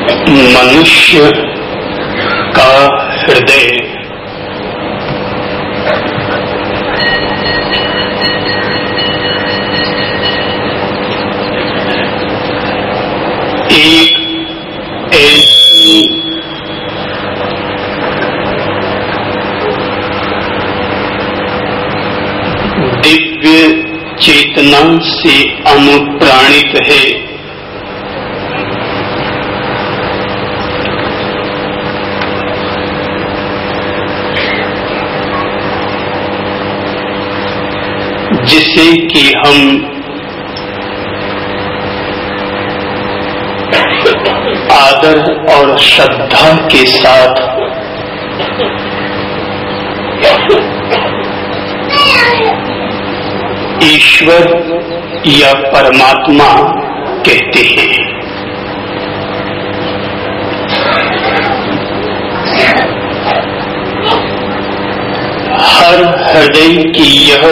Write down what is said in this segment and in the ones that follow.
मनुष्य का हृदय एक ऐसी दिव्य चेतना से अनुप्राणित है जिसे कि हम आदर और श्रद्धा के साथ ईश्वर या परमात्मा कहते हैं। हर हृदय की यह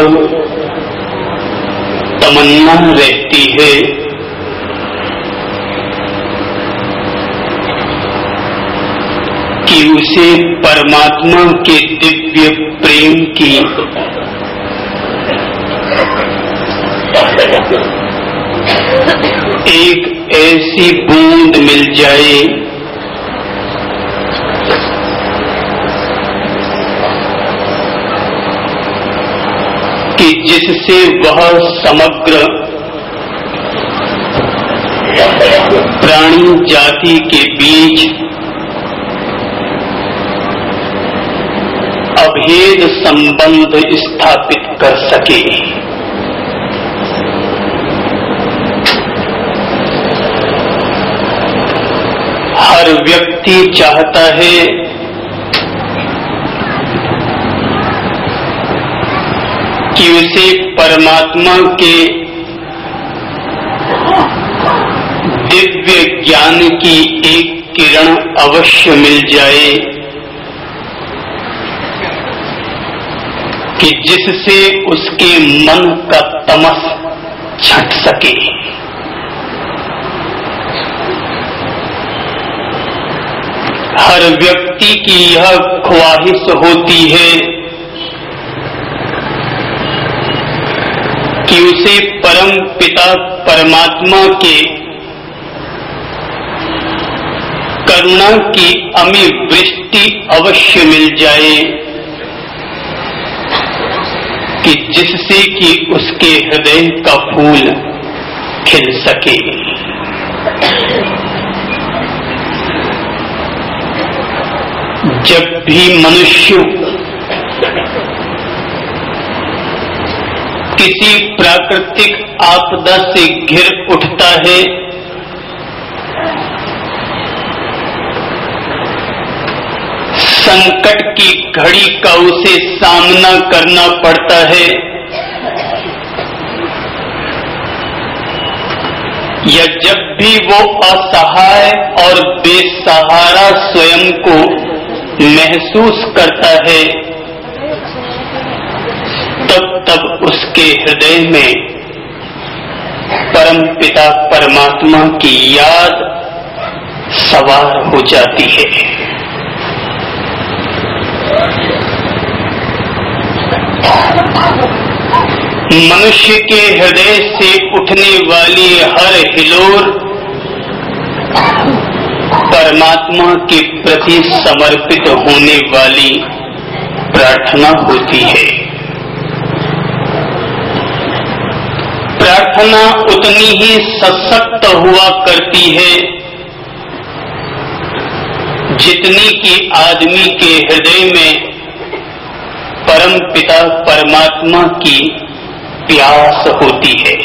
तमन्ना रहती है कि उसे परमात्मा के दिव्य प्रेम की एक ऐसी बूंद मिल जाए कि जिससे वह समग्र प्राणी जाति के बीच अभेद संबंध स्थापित कर सके। हर व्यक्ति चाहता है कि उसे परमात्मा के दिव्य ज्ञान की एक किरण अवश्य मिल जाए कि जिससे उसके मन का तमस छट सके। हर व्यक्ति की यह ख्वाहिश होती है कि उसे परम पिता परमात्मा के करुणा की अमी वृष्टि अवश्य मिल जाए कि जिससे कि उसके हृदय का फूल खिल सके। जब भी मनुष्य किसी प्राकृतिक आपदा से घिर उठता है संकट की घड़ी का उसे सामना करना पड़ता है या जब भी वो असहाय और बेसहारा स्वयं को महसूस करता है तब उसके हृदय में परम पिता परमात्मा की याद सवार हो जाती है। मनुष्य के हृदय से उठने वाली हर हिलोर परमात्मा के प्रति समर्पित होने वाली प्रार्थना होती है। प्रार्थना उतनी ही सशक्त हुआ करती है जितनी कि आदमी के हृदय में परम पिता परमात्मा की प्यास होती है।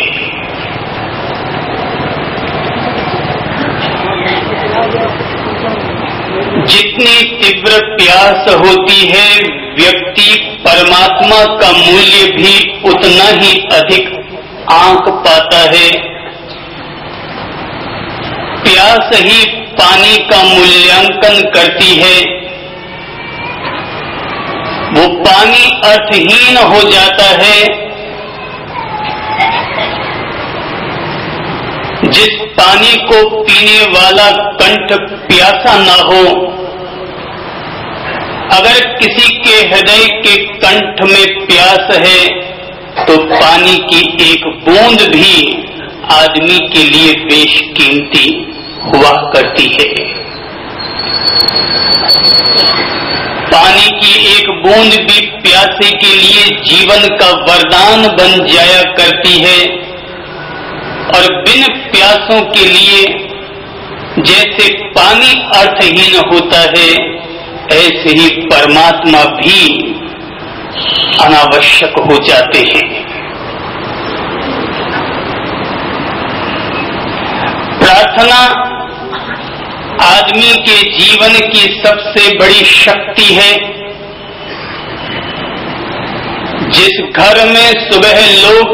जितनी तीव्र प्यास होती है व्यक्ति परमात्मा का मूल्य भी उतना ही अधिक आंक पाता है। प्यास ही पानी का मूल्यांकन करती है। वो पानी अर्थहीन हो जाता है जिस पानी को पीने वाला कंठ प्यासा ना हो, अगर किसी के हृदय के कंठ में प्यास है तो पानी की एक बूंद भी आदमी के लिए बेशकीमती हुआ करती है। पानी की एक बूंद भी प्यासे के लिए जीवन का वरदान बन जाया करती है, और बिन प्यासों के लिए जैसे पानी अर्थहीन होता है, ऐसे ही परमात्मा भी अनावश्यक हो जाते हैं। प्रार्थना आदमी के जीवन की सबसे बड़ी शक्ति है। जिस घर में सुबह लोग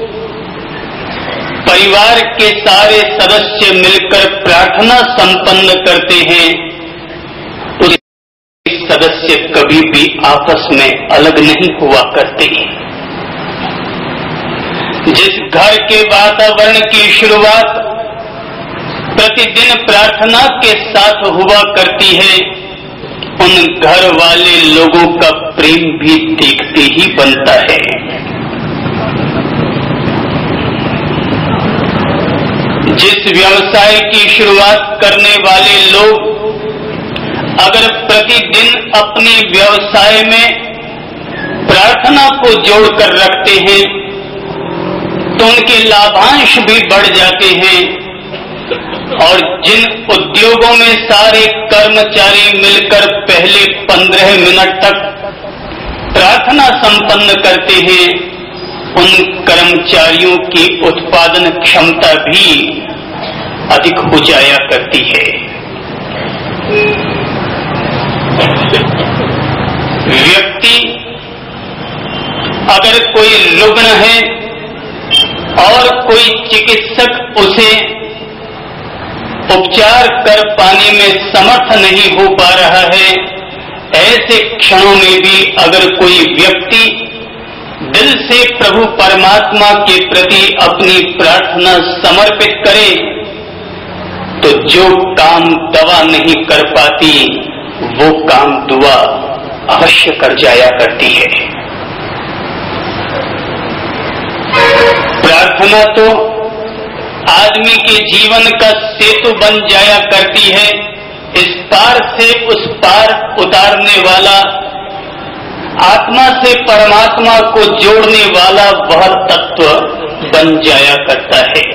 परिवार के सारे सदस्य मिलकर प्रार्थना संपन्न करते हैं, उस सदस्य कभी भी आपस में अलग नहीं हुआ करते। जिस घर के वातावरण की शुरुआत प्रतिदिन प्रार्थना के साथ हुआ करती है, उन घर वाले लोगों का प्रेम भी देखते ही बनता है। जिस व्यवसाय की शुरुआत करने वाले लोग अगर प्रतिदिन अपने व्यवसाय में प्रार्थना को जोड़कर रखते हैं, तो उनके लाभांश भी बढ़ जाते हैं। और जिन उद्योगों में सारे कर्मचारी मिलकर पहले 15 मिनट तक प्रार्थना संपन्न करते हैं, उन कर्मचारियों की उत्पादन क्षमता भी अधिक हो जाया करती है। व्यक्ति अगर कोई रुग्ण है और कोई चिकित्सक उसे उपचार कर पाने में समर्थ नहीं हो पा रहा है, ऐसे क्षणों में भी अगर कोई व्यक्ति दिल से प्रभु परमात्मा के प्रति अपनी प्रार्थना समर्पित करे, तो जो काम दवा नहीं कर पाती, वो काम दुआ अवश्य कर जाया करती है। प्रार्थना तो आदमी के जीवन का सेतु बन जाया करती है, इस पार से उस पार उतारने वाला, आत्मा से परमात्मा को जोड़ने वाला वह तत्व बन जाया करता है।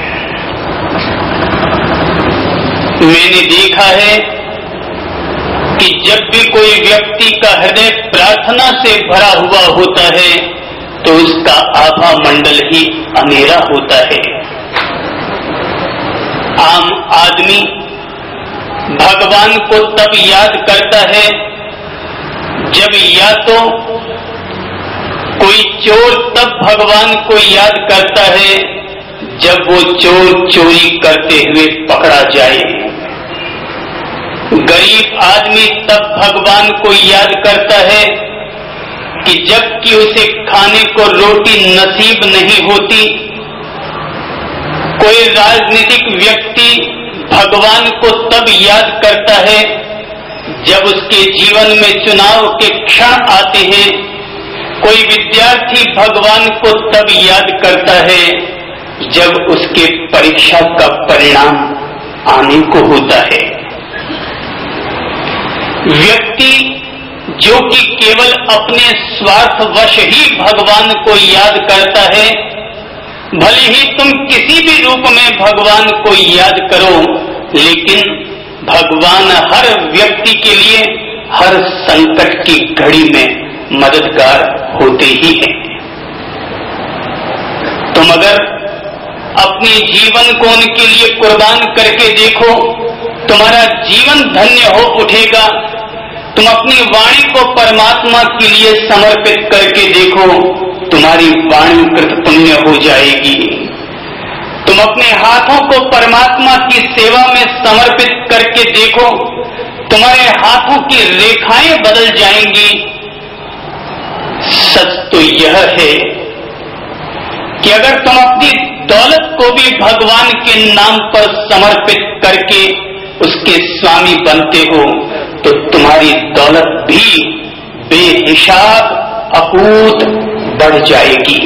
मैंने देखा है कि जब भी कोई व्यक्ति का हृदय प्रार्थना से भरा हुआ होता है, तो उसका आभा मंडल ही अंधेरा होता है। आम आदमी भगवान को तब याद करता है जब या तो कोई चोर तब भगवान को याद करता है जब वो चोर चोरी करते हुए पकड़ा जाए। गरीब आदमी तब भगवान को याद करता है कि जबकि उसे खाने को रोटी नसीब नहीं होती। कोई राजनीतिक व्यक्ति भगवान को तब याद करता है जब उसके जीवन में चुनाव के क्षण आते हैं। कोई विद्यार्थी भगवान को तब याद करता है जब उसके परीक्षा का परिणाम आने को होता है। व्यक्ति जो कि केवल अपने स्वार्थवश ही भगवान को याद करता है, भले ही तुम किसी भी रूप में भगवान को याद करो, लेकिन भगवान हर व्यक्ति के लिए हर संकट की घड़ी में मददगार होते ही हैं। तुम अगर अपने जीवन को उनके लिए कुर्बान करके देखो, तुम्हारा जीवन धन्य हो उठेगा। तुम अपनी वाणी को परमात्मा के लिए समर्पित करके देखो, तुम्हारी वाणी कृत पुण्य हो जाएगी। तुम अपने हाथों को परमात्मा की सेवा में समर्पित करके देखो, तुम्हारे हाथों की रेखाएं बदल जाएंगी। सच तो यह है कि अगर तुम अपनी दौलत को भी भगवान के नाम पर समर्पित करके उसके स्वामी बनते हो तो तुम्हारी दौलत भी बेहिसाब अकूत बढ़ जाएगी।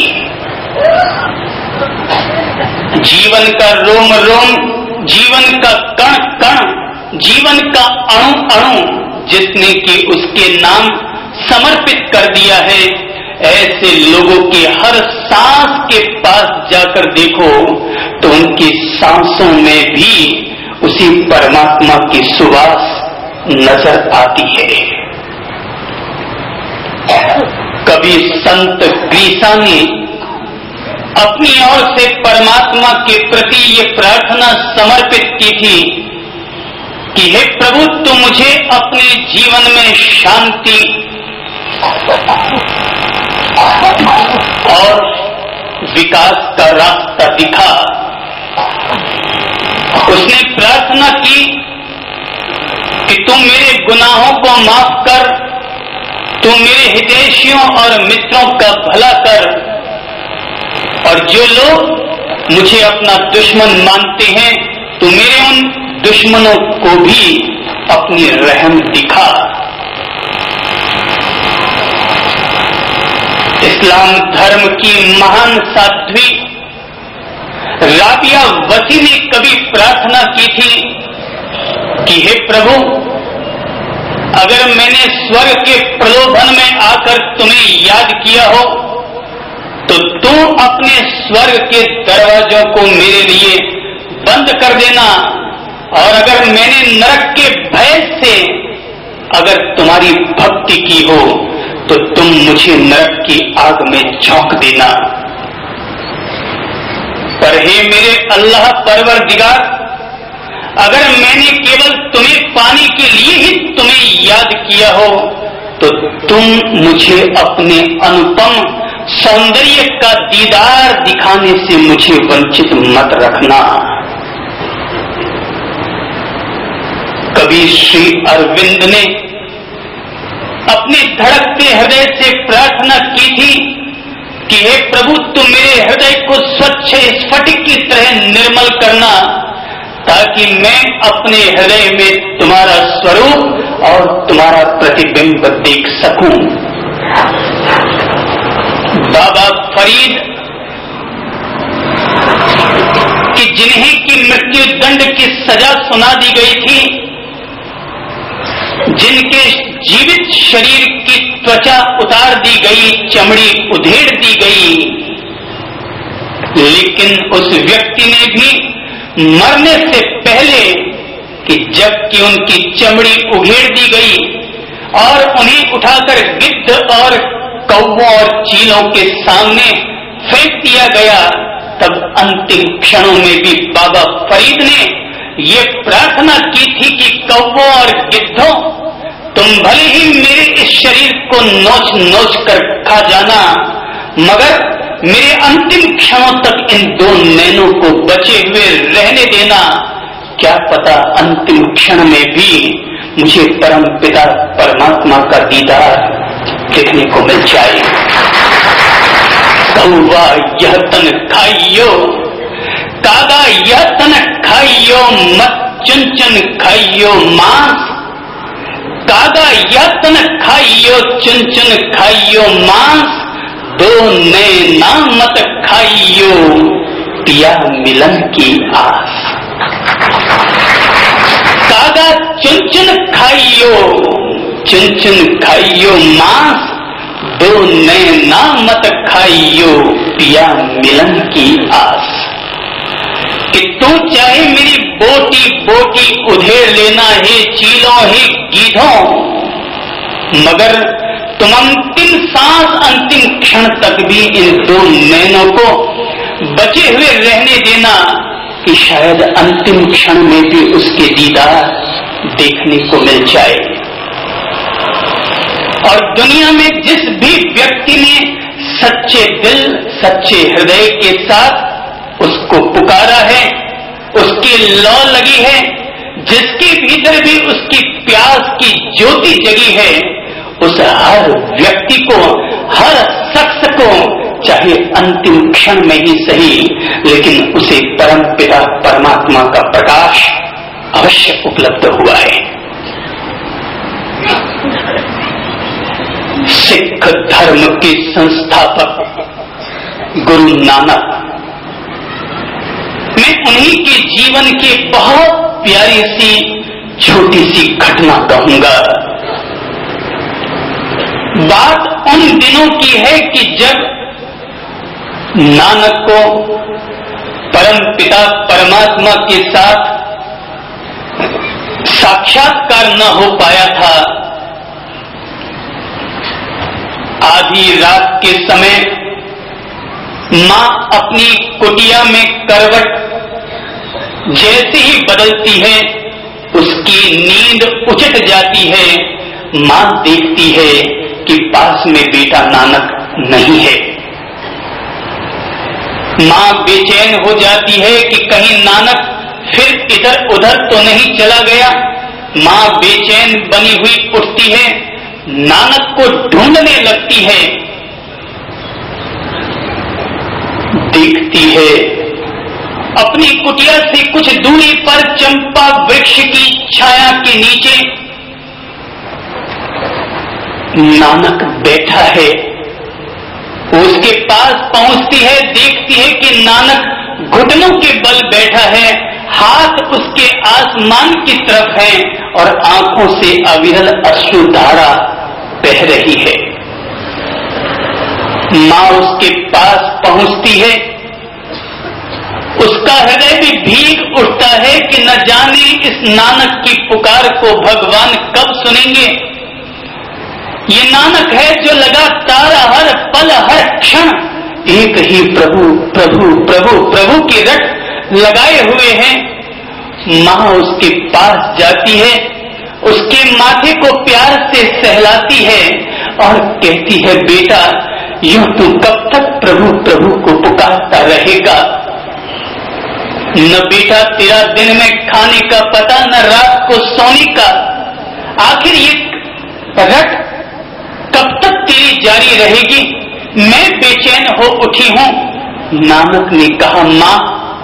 जीवन का रोम रोम, जीवन का कण कण, जीवन का अणु अणु जिसने कि उसके नाम समर्पित कर दिया है, ऐसे लोगों के हर सांस के पास जाकर देखो तो उनकी सांसों में भी उसी परमात्मा की सुवास नजर आती है। कभी संत ग्रीसा ने अपनी ओर से परमात्मा के प्रति ये प्रार्थना समर्पित की थी कि हे प्रभु, तुम मुझे अपने जीवन में शांति और विकास का रास्ता दिखा। उसने प्रार्थना की कि तुम मेरे गुनाहों को माफ कर, तुम मेरे हितैषियों और मित्रों का भला कर, और जो लोग मुझे अपना दुश्मन मानते हैं तो मेरे उन दुश्मनों को भी अपनी रहम दिखा। इस्लाम धर्म की महान साध्वी राबिया वसी ने कभी प्रार्थना की थी कि हे प्रभु, अगर मैंने स्वर्ग के प्रलोभन में आकर तुम्हें याद किया हो तो तू अपने स्वर्ग के दरवाजों को मेरे लिए बंद कर देना, और अगर मैंने नरक के भय से अगर तुम्हारी भक्ति की हो तो तुम मुझे नरक की आग में झोंक देना। पर हे मेरे अल्लाह परवरदिगार, अगर मैंने केवल तुम्हें पाने के लिए ही तुम्हें याद किया हो तो तुम मुझे अपने अनुपम सौंदर्य का दीदार दिखाने से मुझे वंचित मत रखना। कभी श्री अरविंद ने अपने धड़कते हृदय से प्रार्थना की थी कि हे प्रभु, तुम मेरे हृदय को स्वच्छ स्फटिक की तरह निर्मल करना ताकि मैं अपने हृदय में तुम्हारा स्वरूप और तुम्हारा प्रतिबिंब देख सकूं। बाबा फरीद कि जिन्हें की मृत्यु दंड की सजा सुना दी गई थी, जिनके जीवित शरीर की त्वचा उतार दी गई, चमड़ी उधेड़ दी गई, लेकिन उस व्यक्ति ने भी मरने से पहले कि जबकि उनकी चमड़ी उघेड़ दी गई और उन्हें उठाकर गिद्ध और कौवों और चीलों के सामने फेंक दिया गया, तब अंतिम क्षणों में भी बाबा फरीद ने ये प्रार्थना की थी कि कौवों और गिद्धों, तुम भले ही मेरे इस शरीर को नोच नोच कर खा जाना, मगर मेरे अंतिम क्षणों तक इन दो नैनों को बचे हुए रहने देना। क्या पता अंतिम क्षण में भी मुझे परम पिता परमात्मा का दीदार देखने को मिल जाए। कौवा यह तन खाइयो, कागा यह तन खाइयो, मत चुन चुन खाइयो मांस, कागा यह तन खाइयो, चुन चुन खाइयो मांस, दो नैना मत खाइयो, पिया मिलन की आस। कागा चुन चुन खाइयो, चुन चुन खाइयो मांस, दो नैना मत खाइयो, पिया मिलन की आस। कि तू चाहे मेरी बोटी बोटी उधेड़ लेना है चीलों है गीधों, मगर तुम अंतिम सांस अंतिम क्षण तक भी इन दो नैनों को बचे हुए रहने देना कि शायद अंतिम क्षण में भी उसके दीदार देखने को मिल जाए। और दुनिया में जिस भी व्यक्ति ने सच्चे दिल सच्चे हृदय के साथ उसको पुकारा है, उसकी लौ लगी है, जिसके भीतर भी उसकी प्यास की ज्योति जगी है, उस हर व्यक्ति को, हर शख्स को चाहे अंतिम क्षण में ही सही, लेकिन उसे परम पिता परमात्मा का प्रकाश अवश्य उपलब्ध हुआ है। सिख धर्म के संस्थापक गुरु नानक, मैं उन्हीं के जीवन की बहुत प्यारी सी छोटी सी घटना कहूंगा। बात उन दिनों की है कि जब नानक को परम पिता परमात्मा के साथ साक्षात्कार न हो पाया था। आधी रात के समय मां अपनी कुटिया में करवट जैसे ही बदलती है, उसकी नींद उचट जाती है। मां देखती है कि पास में बेटा नानक नहीं है। मां बेचैन हो जाती है कि कहीं नानक फिर इधर उधर तो नहीं चला गया। मां बेचैन बनी हुई उठती है, नानक को ढूंढने लगती है। देखती है अपनी कुटिया से कुछ दूरी पर चंपा वृक्ष की छाया के नीचे नानक बैठा है। उसके पास पहुंचती है, देखती है कि नानक घुटनों के बल बैठा है, हाथ उसके आसमान की तरफ है और आंखों से अविरल अश्रुधारा बह रही है। मां उसके पास पहुंचती है, उसका हृदय भी भीग उठता है कि न जाने इस नानक की पुकार को भगवान कब सुनेंगे। ये नानक है जो लगातार हर पल हर क्षण एक ही प्रभु प्रभु प्रभु प्रभु की रट लगाए हुए हैं। मां उसके पास जाती है, उसके माथे को प्यार से सहलाती है और कहती है, बेटा यूं तू कब तक प्रभु प्रभु को पुकारता रहेगा? न बेटा तेरा दिन में खाने का पता, न रात को सोने का। आखिर ये रट कब तक तेरी जारी रहेगी? मैं बेचैन हो उठी हूं। नानक ने कहा, मां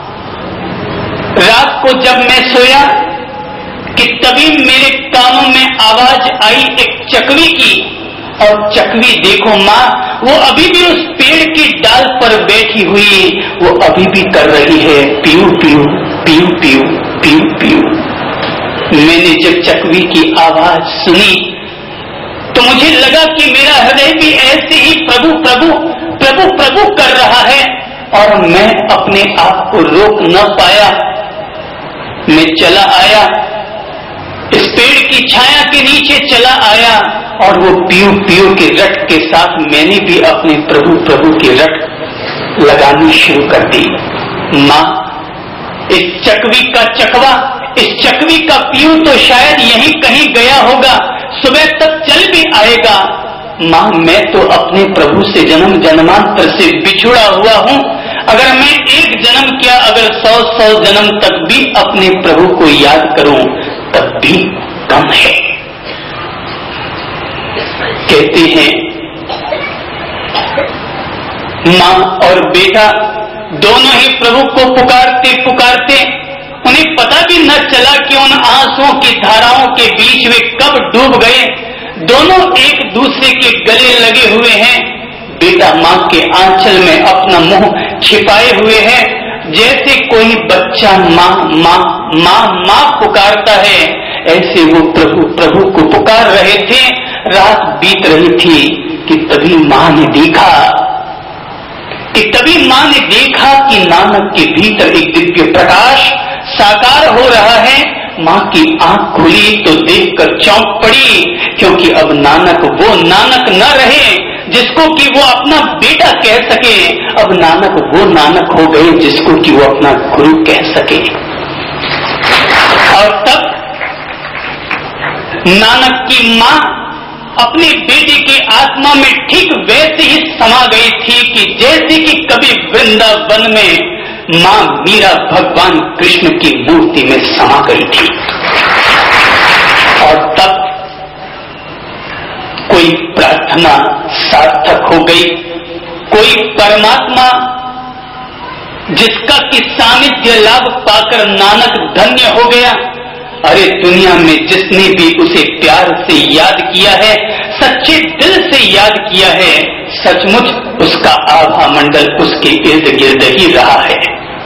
रात को जब मैं सोया कि तभी मेरे कानों में आवाज आई एक चकवी की, और चकवी देखो मां, वो अभी भी उस पेड़ की डाल पर बैठी हुई, वो अभी भी कर रही है पीऊ पीऊ पीऊ पीऊ पीऊ पीऊ। मैंने जब चकवी की आवाज सुनी तो मुझे लगा कि मेरा हृदय भी ऐसे ही प्रभु प्रभु प्रभु प्रभु कर रहा है, और मैं अपने आप को रोक न पाया। मैं चला आया, इस पेड़ की छाया के नीचे चला आया, और वो पीऊ पीऊ के रट के साथ मैंने भी अपने प्रभु प्रभु की रट लगानी शुरू कर दी। मां, इस चकवी का चकवा, इस चकवी का पीऊ तो शायद यहीं कहीं गया होगा, सुबह तक चल भी आएगा। मां, मैं तो अपने प्रभु से जन्म जन्मांतर से बिछुड़ा हुआ हूं। अगर मैं एक जन्म क्या, अगर 100 जन्म तक भी अपने प्रभु को याद करूं तब भी कम है। कहते हैं मां और बेटा दोनों ही प्रभु को पुकारते पुकारते उन्हें पता भी न चला कि उन आंसुओं की धाराओं के बीच वे कब डूब गए। दोनों एक दूसरे के गले लगे हुए हैं। बेटा मां के आंचल में अपना मुंह छिपाए हुए है, जैसे कोई बच्चा मां मां मां मां पुकारता है, ऐसे वो प्रभु प्रभु को पुकार रहे थे। रात बीत रही थी कि तभी मां ने देखा कि नानक के भीतर एक दिव्य प्रकाश साकार हो रहा है। मां की आंख खुली तो देखकर चौंक पड़ी, क्योंकि अब नानक वो नानक न रहे जिसको कि वो अपना बेटा कह सके। अब नानक वो नानक हो गए जिसको कि वो अपना गुरु कह सके। और तब नानक की मां अपने बेटे की आत्मा में ठीक वैसे ही समा गई थी कि जैसे कि कभी वृंदावन में मां मीरा भगवान कृष्ण की मूर्ति में समा गई थी। और तब कोई प्रार्थना सार्थक हो गई। कोई परमात्मा जिसका कि सानिध्य लाभ पाकर नानक धन्य हो गया। अरे दुनिया में जिसने भी उसे प्यार से याद किया है, सच्चे दिल से याद किया है, सचमुच उसका आभा मंडल उसके इर्द गिर्द ही रहा है।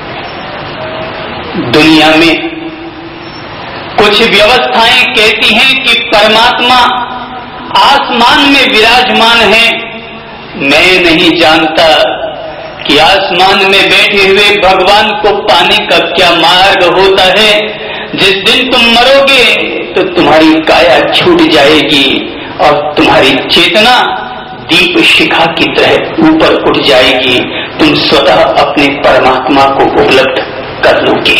दुनिया में कुछ व्यवस्थाएं कहती हैं कि परमात्मा आसमान में विराजमान है। मैं नहीं जानता कि आसमान में बैठे हुए भगवान को पाने का क्या मार्ग होता है। जिस दिन तुम मरोगे तो तुम्हारी काया छूट जाएगी और तुम्हारी चेतना दीप शिखा की तरह ऊपर उठ जाएगी। तुम स्वतः अपने परमात्मा को उपलब्ध कर लोगे।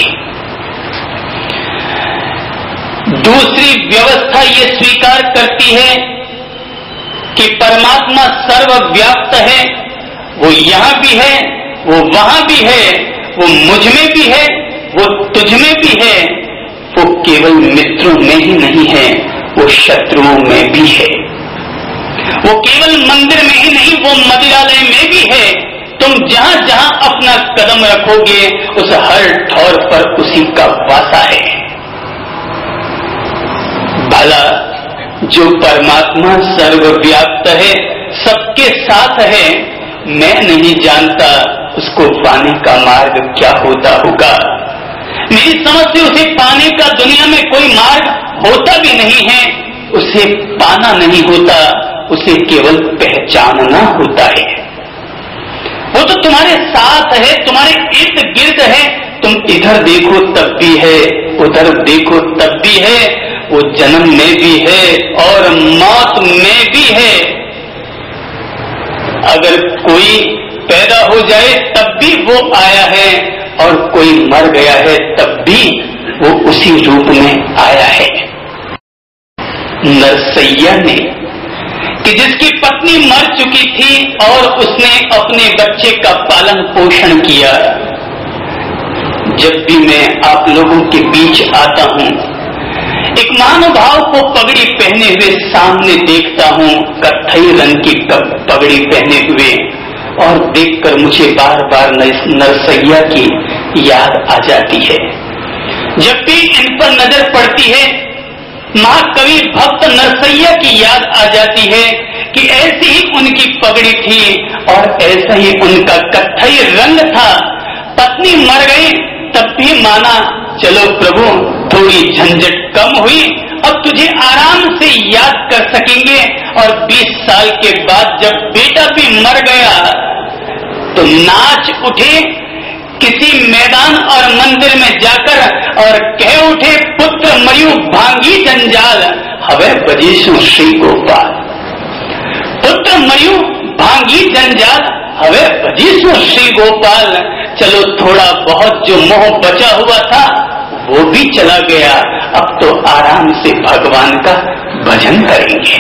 दूसरी व्यवस्था ये स्वीकार करती है कि परमात्मा सर्वव्याप्त है। वो यहां भी है, वो वहां भी है, वो मुझ में भी है, वो तुझ में भी है। वो केवल मित्रों में ही नहीं है, वो शत्रुओं में भी है। वो केवल मंदिर में ही नहीं, वो मदिरालय में भी है। तुम जहां जहां अपना कदम रखोगे उस हर ठौर पर उसी का वासा है। भला जो परमात्मा सर्वव्याप्त है, सबके साथ है, मैं नहीं जानता उसको पाने का मार्ग क्या होता होगा। मेरी समझ से उसे पाने का दुनिया में कोई मार्ग होता भी नहीं है। उसे पाना नहीं होता, उसे केवल पहचानना होता है। वो तो तुम्हारे साथ है, तुम्हारे इर्द गिर्द है। तुम इधर देखो तब भी है, उधर देखो तब भी है। वो जन्म में भी है और मौत में भी है। अगर कोई पैदा हो जाए तब भी वो आया है और कोई मर गया है तब भी वो उसी रूप में आया है। नरसैया ने कि जिसकी पत्नी मर चुकी थी और उसने अपने बच्चे का पालन पोषण किया। जब भी मैं आप लोगों के बीच आता हूं, एक महानुभाव को पगड़ी पहने हुए सामने देखता हूं, कत्थई रंग की पगड़ी पहने हुए, और देखकर मुझे बार बार नरसैया की याद आ जाती है। जब भी इन पर नजर पड़ती है, महाकवि भक्त नरसैया की याद आ जाती है कि ऐसी ही उनकी पगड़ी थी और ऐसा ही उनका कत्थई रंग था। पत्नी मर गई तब भी माना, चलो प्रभु थोड़ी झंझट कम हुई, अब तुझे आराम से याद कर सकेंगे। और 20 साल के बाद जब बेटा भी मर गया तो नाच उठे किसी मैदान और मंदिर में जाकर और कह उठे, पुत्र मरयु भांगी जंजाल हवे बजेशु श्री गोपाल। पुत्र मरयु भांगी जंजाल हवे बजेशु श्री गोपाल। चलो थोड़ा बहुत जो मोह बचा हुआ था वो भी चला गया, अब तो आराम से भगवान का भजन करेंगे।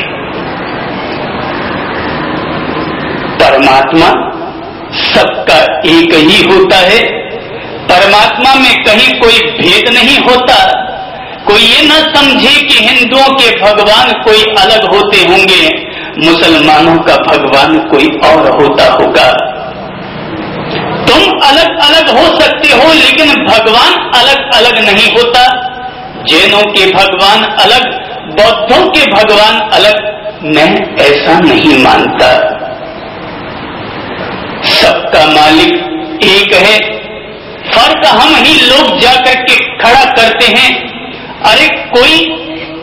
परमात्मा सबका एक ही होता है। परमात्मा में कहीं कोई भेद नहीं होता। कोई ये न समझे कि हिंदुओं के भगवान कोई अलग होते होंगे, मुसलमानों का भगवान कोई और होता होगा। तुम अलग अलग हो सकते हो लेकिन भगवान अलग अलग नहीं होता। जैनों के भगवान अलग, बौद्धों के भगवान अलग, मैं ऐसा नहीं मानता। सबका मालिक एक है। फर्क हम ही लोग जाकर के खड़ा करते हैं। अरे कोई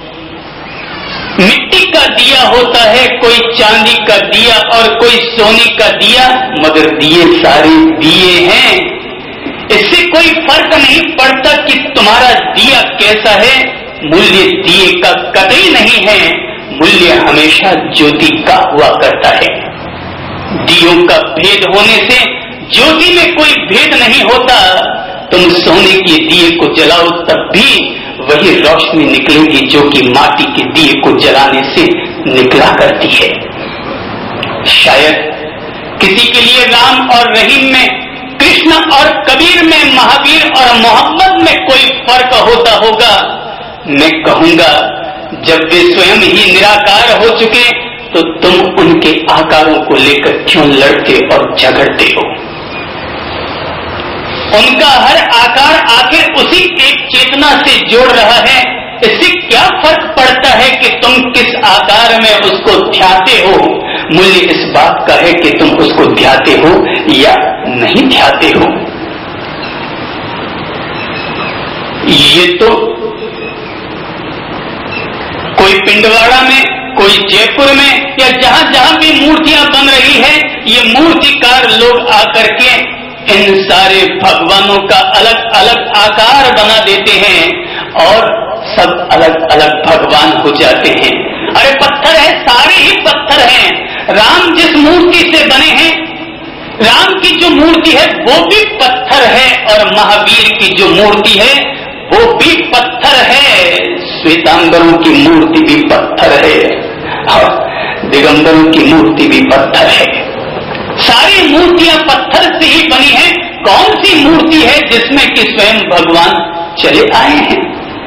मिट्टी का दिया होता है, कोई चांदी का दिया और कोई सोने का दिया, मगर दिए सारे दिए हैं। इससे कोई फर्क नहीं पड़ता कि तुम्हारा दिया कैसा है। मूल्य दिए का कतई नहीं है, मूल्य हमेशा ज्योति का हुआ करता है। दियों का भेद होने से ज्योति में कोई भेद नहीं होता। तुम सोने के दिए को जलाओ तब भी वही रोशनी निकलेगी जो कि माटी के दिए को जलाने से निकला करती है। शायद किसी के लिए राम और रहीम में, कृष्ण और कबीर में, महावीर और मोहम्मद में कोई फर्क होता होगा। मैं कहूंगा जब वे स्वयं ही निराकार हो चुके तो तुम उनके आकारों को लेकर क्यों लड़ते और झगड़ते हो? उनका हर आकार आखिर उसी एक चेतना से जोड़ रहा है। इससे क्या फर्क पड़ता है कि तुम किस आकार में उसको ध्याते हो? मूल्य इस बात का है कि तुम उसको ध्याते हो या नहीं ध्याते हो। ये तो कोई पिंडवाड़ा में, कोई जयपुर में या जहां जहां भी मूर्तियां बन रही है, ये मूर्तिकार लोग आकर के इन सारे भगवानों का अलग अलग आकार बना देते हैं और सब अलग अलग भगवान हो जाते हैं। अरे पत्थर है, सारे ही पत्थर हैं। राम जिस मूर्ति से बने हैं, राम की जो मूर्ति है वो भी पत्थर है, और महावीर की जो मूर्ति है वो भी पत्थर है। श्वेतांबरों की मूर्ति भी पत्थर है और दिगंबरों की मूर्ति भी पत्थर है। सारी मूर्तियां पत्थर से ही बनी हैं। कौन सी मूर्ति है जिसमें कि स्वयं भगवान चले आए हैं?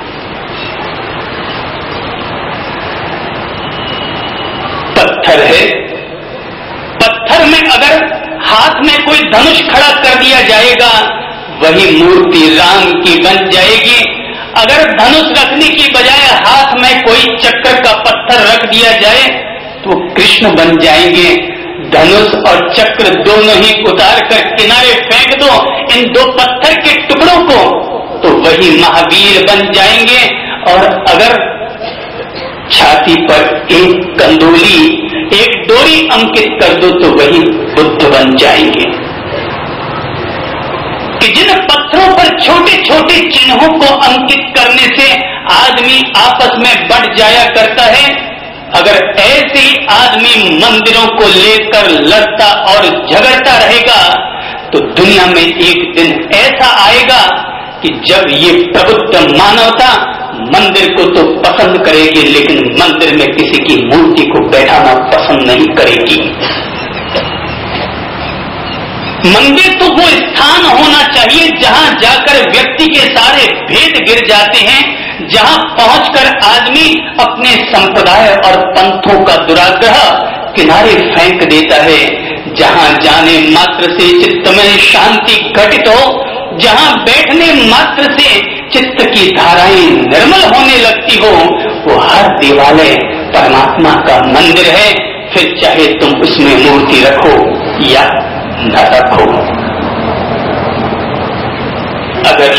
पत्थर है। पत्थर में अगर हाथ में कोई धनुष खड़ा कर दिया जाएगा, वही मूर्ति राम की बन जाएगी। अगर धनुष रखने की बजाय हाथ में कोई चक्कर का पत्थर रख दिया जाए तो कृष्ण बन जाएंगे। धनुष और चक्र दोनों ही उतार कर किनारे फेंक दो इन दो पत्थर के टुकड़ों को, तो वही महावीर बन जाएंगे। और अगर छाती पर एक कंदोली, एक डोरी अंकित कर दो तो वही बुद्ध बन जाएंगे। कि जिन पत्थरों पर छोटे छोटे चिन्हों को अंकित करने से आदमी आपस में बढ़ जाया करता है, अगर ऐसे ही आदमी मंदिरों को लेकर लड़ता और झगड़ता रहेगा तो दुनिया में एक दिन ऐसा आएगा कि जब ये प्रबुद्ध मानवता मंदिर को तो पसंद करेगी, लेकिन मंदिर में किसी की मूर्ति को बैठाना पसंद नहीं करेगी। मंदिर तो वो स्थान होना चाहिए जहां जाकर व्यक्ति के सारे भेद गिर जाते हैं, जहां पहुंचकर आदमी अपने संप्रदाय और पंथों का दुराग्रह किनारे फेंक देता है, जहां जाने मात्र से चित्त में शांति घटित हो, जहां बैठने मात्र से चित्त की धाराएं निर्मल होने लगती हो, वो हर देवालय परमात्मा का मंदिर है। फिर चाहे तुम उसमें मूर्ति रखो या न रखो। अगर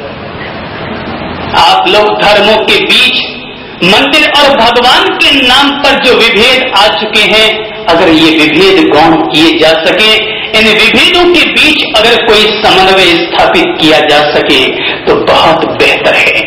आप लोग धर्मों के बीच मंदिर और भगवान के नाम पर जो विभेद आ चुके हैं, अगर ये विभेद गौण किए जा सके, इन विभेदों के बीच अगर कोई समन्वय स्थापित किया जा सके तो बहुत बेहतर है।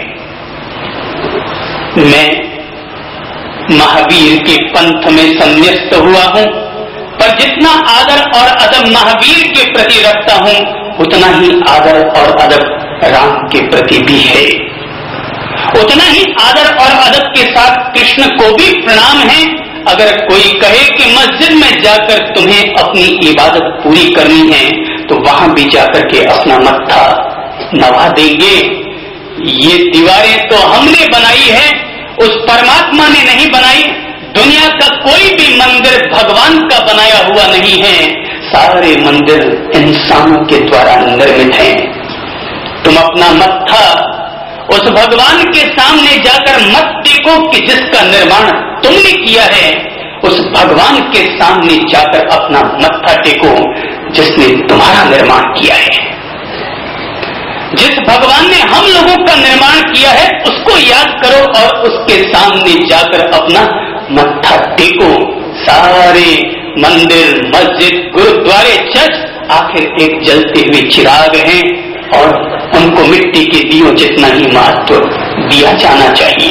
मैं महावीर के पंथ में संन्यस्त हुआ हूं, पर जितना आदर और अदब महावीर के प्रति रखता हूं, उतना ही आदर और अदब राम के प्रति भी है। उतना ही आदर और अदब के साथ कृष्ण को भी प्रणाम है। अगर कोई कहे कि मस्जिद में जाकर तुम्हें अपनी इबादत पूरी करनी है, तो वहां भी जाकर के अपना मत्था नवा देंगे। ये दीवारें तो हमने बनाई है, उस परमात्मा ने नहीं बनाई। दुनिया का कोई भी मंदिर भगवान का बनाया हुआ नहीं है, सारे मंदिर इंसानों के द्वारा निर्मित हैं। तुम अपना मत्था उस भगवान के सामने जाकर मत देखो कि जिसका निर्माण तुमने किया है, उस भगवान के सामने जाकर अपना मत्था टेको जिसने तुम्हारा निर्माण किया है। जिस भगवान ने हम लोगों का निर्माण किया है उसको याद करो और उसके सामने जाकर अपना मत्था टेको। सारे मंदिर, मस्जिद, गुरुद्वारे, चर्च आखिर एक जलते हुए चिराग हैं और उनको मिट्टी के दियों जितना ही महत्व दिया जाना चाहिए।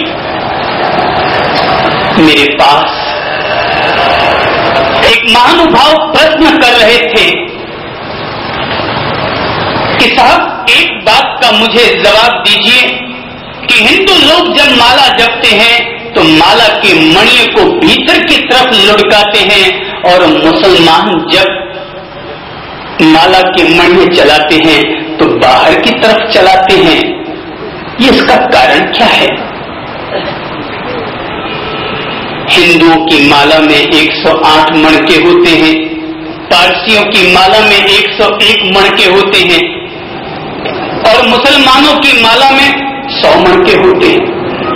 मेरे पास एक महानुभाव प्रश्न कर रहे थे कि साहब एक बात का मुझे जवाब दीजिए कि हिंदू लोग जब माला जपते हैं तो माला के मणि को भीतर की तरफ लुढ़काते हैं, और मुसलमान जब माला के मणि चलाते हैं तो बाहर की तरफ चलाते हैं। ये इसका कारण क्या है? हिंदुओं की माला में 108 मणके होते हैं, पारसियों की माला में 101 मणके होते हैं और मुसलमानों की माला में 100 मणके होते हैं।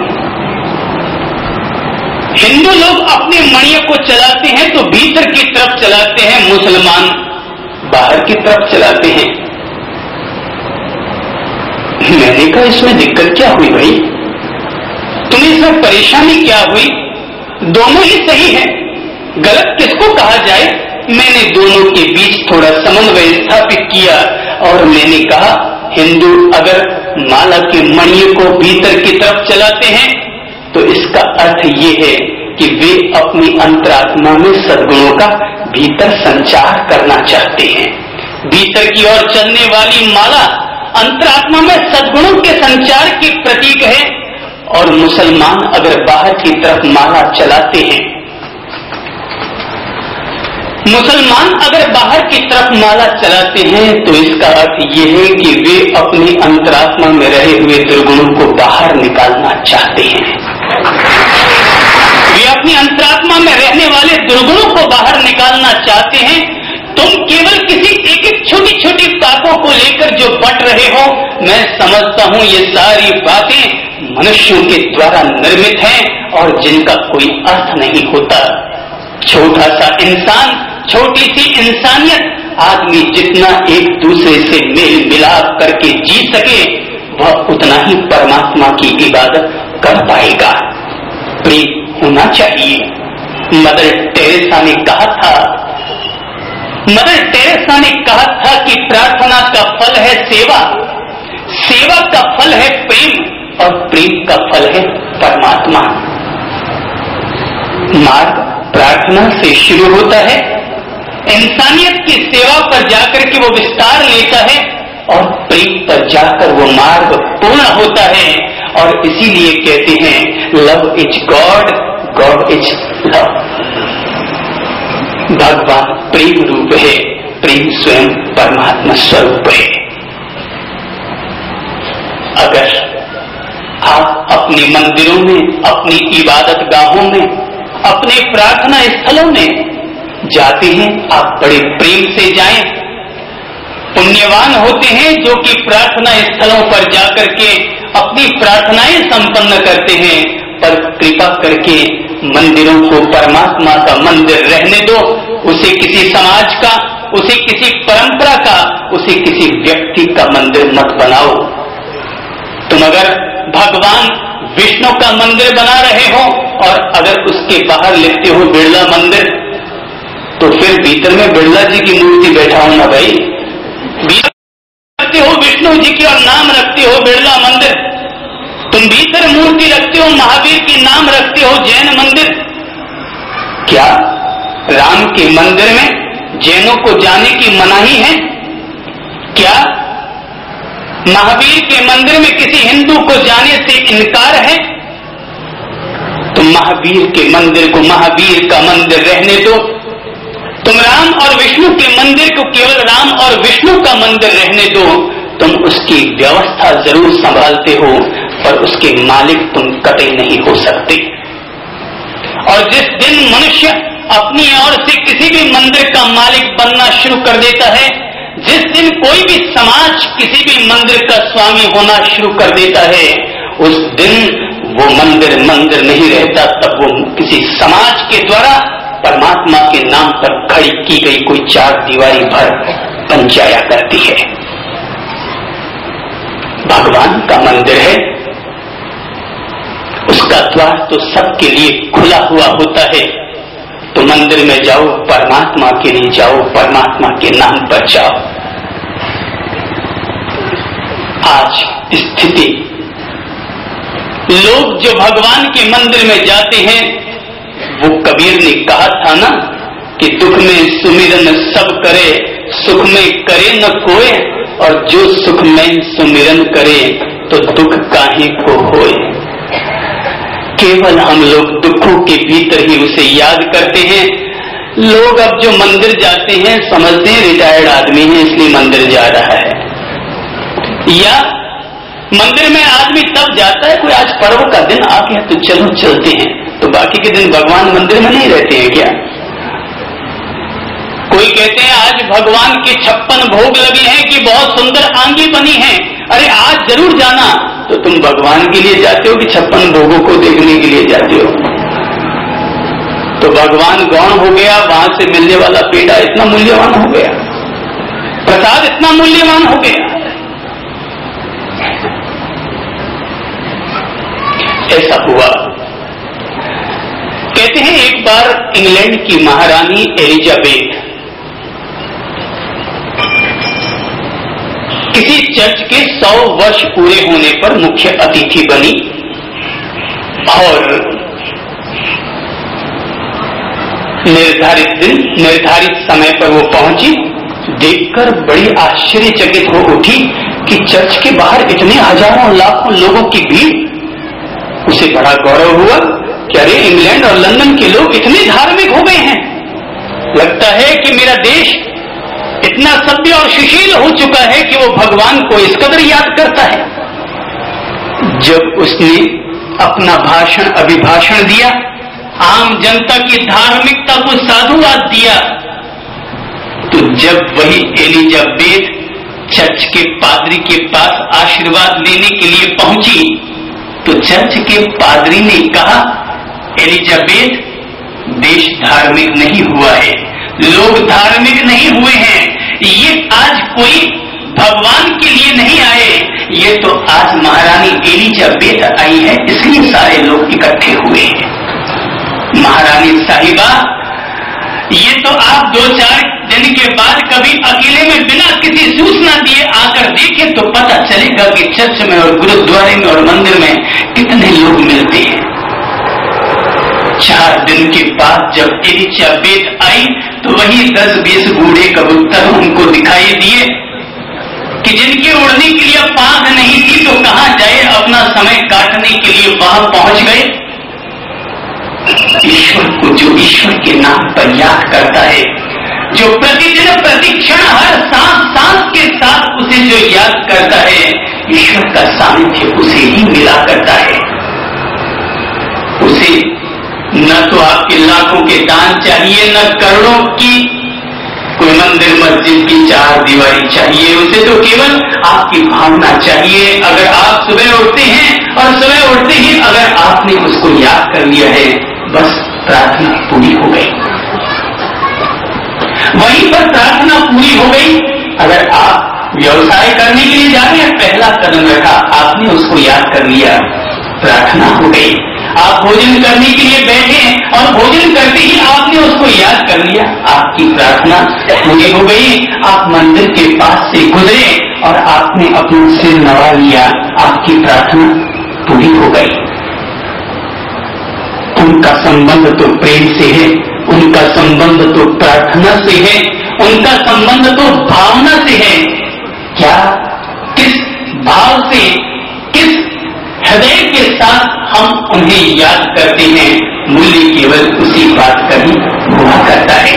हिंदू लोग अपने मणियों को चलाते हैं तो भीतर की तरफ चलाते हैं, मुसलमान बाहर की तरफ चलाते हैं। मैंने कहा इसमें दिक्कत क्या हुई भाई, तुम्हें इसमें परेशानी क्या हुई? दोनों ही सही है, गलत किसको कहा जाए? मैंने दोनों के बीच थोड़ा समन्वय स्थापित किया और मैंने कहा हिंदू अगर माला के मणियों को भीतर की तरफ चलाते हैं तो इसका अर्थ ये है कि वे अपनी अंतरात्मा में सद्गुणों का भीतर संचार करना चाहते हैं। भीतर की ओर चलने वाली माला अंतरात्मा में सद्गुणों के संचार की प्रतीक है और मुसलमान अगर बाहर की तरफ माला चलाते हैं, मुसलमान अगर बाहर की तरफ माला चलाते हैं तो इसका अर्थ यह है कि वे अपनी अंतरात्मा में रहे हुए दुर्गुणों को बाहर निकालना चाहते हैं। वे अपनी अंतरात्मा में रहने वाले दुर्गुणों को बाहर निकालना चाहते हैं। तुम केवल किसी एक एक छोटी छोटी बातों को लेकर जो बट रहे हो, मैं समझता हूं ये सारी बातें मनुष्यों के द्वारा निर्मित हैं और जिनका कोई अर्थ नहीं होता। छोटा सा इंसान, छोटी सी इंसानियत, आदमी जितना एक दूसरे से मेल मिलाप करके जी सके वह उतना ही परमात्मा की इबादत कर पाएगा। प्रेम होना चाहिए। मदर टेरेसा ने कहा था कि प्रार्थना का फल है सेवा, सेवा का फल है प्रेम और प्रेम का फल है परमात्मा। मार्ग प्रार्थना से शुरू होता है, इंसानियत की सेवा पर जाकर के वो विस्तार लेता है और प्रेम पर जाकर वो मार्ग पूर्ण होता है। और इसीलिए कहते हैं love is God, God is love. भगवान प्रेम रूप है, प्रेम स्वयं परमात्मा स्वरूप है। अगर आप अपने मंदिरों में, अपनी इबादत गाहों में, अपने प्रार्थना स्थलों में जाते हैं, आप बड़े प्रेम से जाएं। पुण्यवान होते हैं जो कि प्रार्थना स्थलों पर जाकर के अपनी प्रार्थनाएं संपन्न करते हैं। पर कृपा करके मंदिरों को परमात्मा का मंदिर रहने दो, उसे किसी समाज का, उसे किसी परंपरा का, उसे किसी व्यक्ति का मंदिर मत बनाओ। तुम अगर भगवान विष्णु का मंदिर बना रहे हो और अगर उसके बाहर लिखते हो बिरला मंदिर, तो फिर भीतर में बिरला जी की मूर्ति बैठा हो ना भाई। रखते हो विष्णु जी की और नाम रखते हो बिरला मंदिर, तुम भीतर मूर्ति रखते हो महावीर की, नाम रखते हो जैन मंदिर। क्या राम के मंदिर में जैनों को जाने की मनाही है? क्या महावीर के मंदिर में किसी हिंदू को जाने से इनकार है? तुम महावीर के मंदिर को महावीर का मंदिर रहने दो। तुम राम और विष्णु के मंदिर को केवल राम और विष्णु का मंदिर रहने दो। तुम उसकी व्यवस्था जरूर संभालते हो पर उसके मालिक तुम कतई नहीं हो सकते। और जिस दिन मनुष्य अपनी ओर से किसी भी मंदिर का मालिक बनना शुरू कर देता है, जिस दिन कोई भी समाज किसी भी मंदिर का स्वामी होना शुरू कर देता है, उस दिन वो मंदिर मंदिर नहीं रहता, तब वो किसी समाज के द्वारा परमात्मा के नाम पर खड़ी की गई कोई चार दीवारी भर बन जाया करती है। भगवान का मंदिर है, उसका द्वार तो सबके लिए खुला हुआ होता है। तो मंदिर में जाओ, परमात्मा के लिए जाओ, परमात्मा के नाम पर जाओ। आज स्थिति, लोग जो भगवान के मंदिर में जाते हैं, वो कबीर ने कहा था ना कि दुख में सुमिरन सब करे, सुख में करे न कोय, और जो सुख में सुमिरन करे तो दुख काहे को होए। केवल हम लोग दुखों के भीतर ही उसे याद करते हैं। लोग अब जो मंदिर जाते हैं समझते हैं रिटायर्ड आदमी है इसलिए मंदिर जा रहा है, या मंदिर में आदमी तब जाता है कोई आज पर्व का दिन आ गया तो चलो चलते हैं, तो बाकी के दिन भगवान मंदिर में नहीं रहते हैं क्या? कोई कहते हैं आज भगवान के 56 भोग लगे हैं कि बहुत सुंदर आंगी बनी है, अरे आज जरूर जाना। तो तुम भगवान के लिए जाते हो कि 56 भोगों को देखने के लिए जाते हो? तो भगवान गौण हो गया, वहां से मिलने वाला पेड़ा इतना मूल्यवान हो गया, प्रसाद इतना मूल्यवान हो गया। ऐसा हुआ। कहते हैं एक बार इंग्लैंड की महारानी एलिजाबेथ किसी चर्च के 100 वर्ष पूरे होने पर मुख्य अतिथि बनी और निर्धारित दिन निर्धारित समय पर वो पहुंची। देखकर बड़ी आश्चर्यचकित हो उठी कि चर्च के बाहर इतने हजारों लाखों लोगों की भीड़। उसे बड़ा गौरव हुआ कि अरे इंग्लैंड और लंदन के लोग इतने धार्मिक हो गए हैं, लगता है कि मेरा देश इतना सभ्य और सुशील हो चुका है कि वो भगवान को इस कदर याद करता है। जब उसने अपना अभिभाषण दिया, आम जनता की धार्मिकता को साधुवाद दिया, तो जब वही एलिजाबेथ चर्च के पादरी के पास आशीर्वाद लेने के लिए पहुंची, तो चर्च के पादरी ने कहा, एलिजाबेथ, देश धार्मिक नहीं हुआ है, लोग धार्मिक नहीं हुए हैं, ये आज कोई भगवान के लिए नहीं आए, ये तो आज महारानी एलिजाबेथ आई है, इसलिए सारे लोग इकट्ठे हुए हैं। महारानी साहिबा, ये तो आप 2-4 दिन के बाद कभी अकेले में बिना किसी सूचना दिए आकर देखें तो पता चलेगा कि चर्च में और गुरुद्वारे में और मंदिर में कितने लोग मिलते हैं। 4 दिन के बाद जब एलिजाबेथ आई तो वही 10-20 बूढ़े कबूतर उनको दिखाई दिए कि जिनके उड़ने के लिए पांख नहीं थी तो कहां जाए, अपना समय काटने के लिए वहां पहुंच गए। ईश्वर को जो ईश्वर के नाम पर याद करता है, जो प्रतिदिन प्रतिक्षण हर सांस के साथ उसे जो याद करता है, ईश्वर का सानिध्य उसे ही मिला करता है। उसे न तो आपके लाखों के दान चाहिए, न करोड़ों की कोई मंदिर मस्जिद की 4 दीवारी चाहिए, उसे तो केवल आपकी भावना चाहिए। अगर आप सुबह उठते हैं और सुबह उठते ही अगर आपने उसको याद कर लिया है, बस प्रार्थना पूरी हो गई, वहीं पर प्रार्थना पूरी हो गई। अगर आप व्यवसाय करने के लिए जा रहे हैं, पहला कदम रखा, आपने उसको याद कर लिया, प्रार्थना हो गई। आप भोजन करने के लिए बैठे और भोजन करते ही आपने उसको याद कर लिया, आपकी प्रार्थना पूरी हो गई। आप मंदिर के पास से गुजरे और आपने अपना सिर नवा लिया, आपकी प्रार्थना पूरी हो गई। उनका संबंध तो प्रेम से है, उनका संबंध तो प्रार्थना से है, उनका संबंध तो भावना से है। क्या किस भाव से, किस हृदय के साथ हम उन्हें याद करते हैं, मूल्य केवल उसी बात का ही हुआ करता है।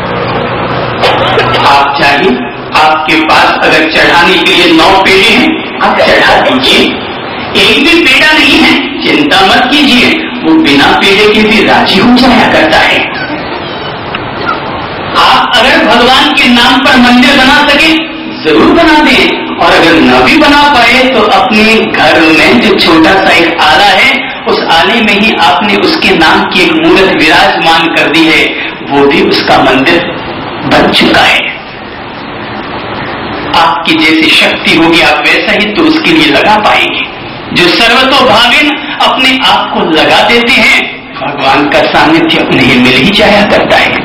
आप चाहिए, आपके पास अगर चढ़ाने के लिए 9 पेड़े हैं, आप चढ़ा दीजिए। एक भी पेड़ा नहीं है, चिंता मत कीजिए, वो बिना पेड़े के भी राजी हो जाया करता है। आप अगर भगवान के नाम पर मंदिर बना सके, जरूर बना दें, और अगर न भी बना पाए तो अपने घर में जो छोटा सा एक आला है, उस आले में ही आपने उसके नाम की एक मूर्त विराजमान कर दी है, वो भी उसका मंदिर बन चुका है। आपकी जैसी शक्ति होगी आप वैसा ही तो उसके लिए लगा पाएंगे। जो सर्वतोभाविन अपने आप को लगा देते हैं, भगवान का सानिध्य उन्हें मिल ही जाया करता है।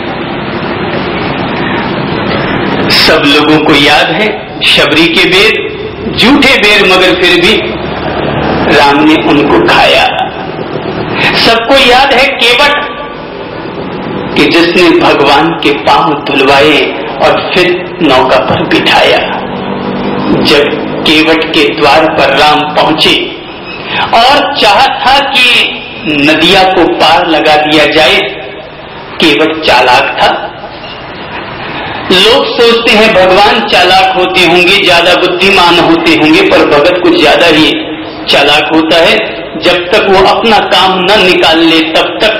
सब लोगों को याद है शबरी के बेर, झूठे बेर, मगर फिर भी राम ने उनको खाया। सबको याद है केवट कि जिसने भगवान के पांव धुलवाए और फिर नौका पर बिठाया। जब केवट के द्वार पर राम पहुंचे और चाहा था कि नदिया को पार लगा दिया जाए, केवट चालाक था। लोग सोचते हैं भगवान चालाक होते होंगे, ज्यादा बुद्धिमान होते होंगे, पर भगत कुछ ज्यादा ही चालाक होता है। जब तक वो अपना काम न निकाल ले तब तक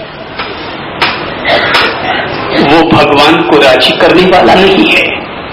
वो भगवान को राजी करने वाला नहीं है।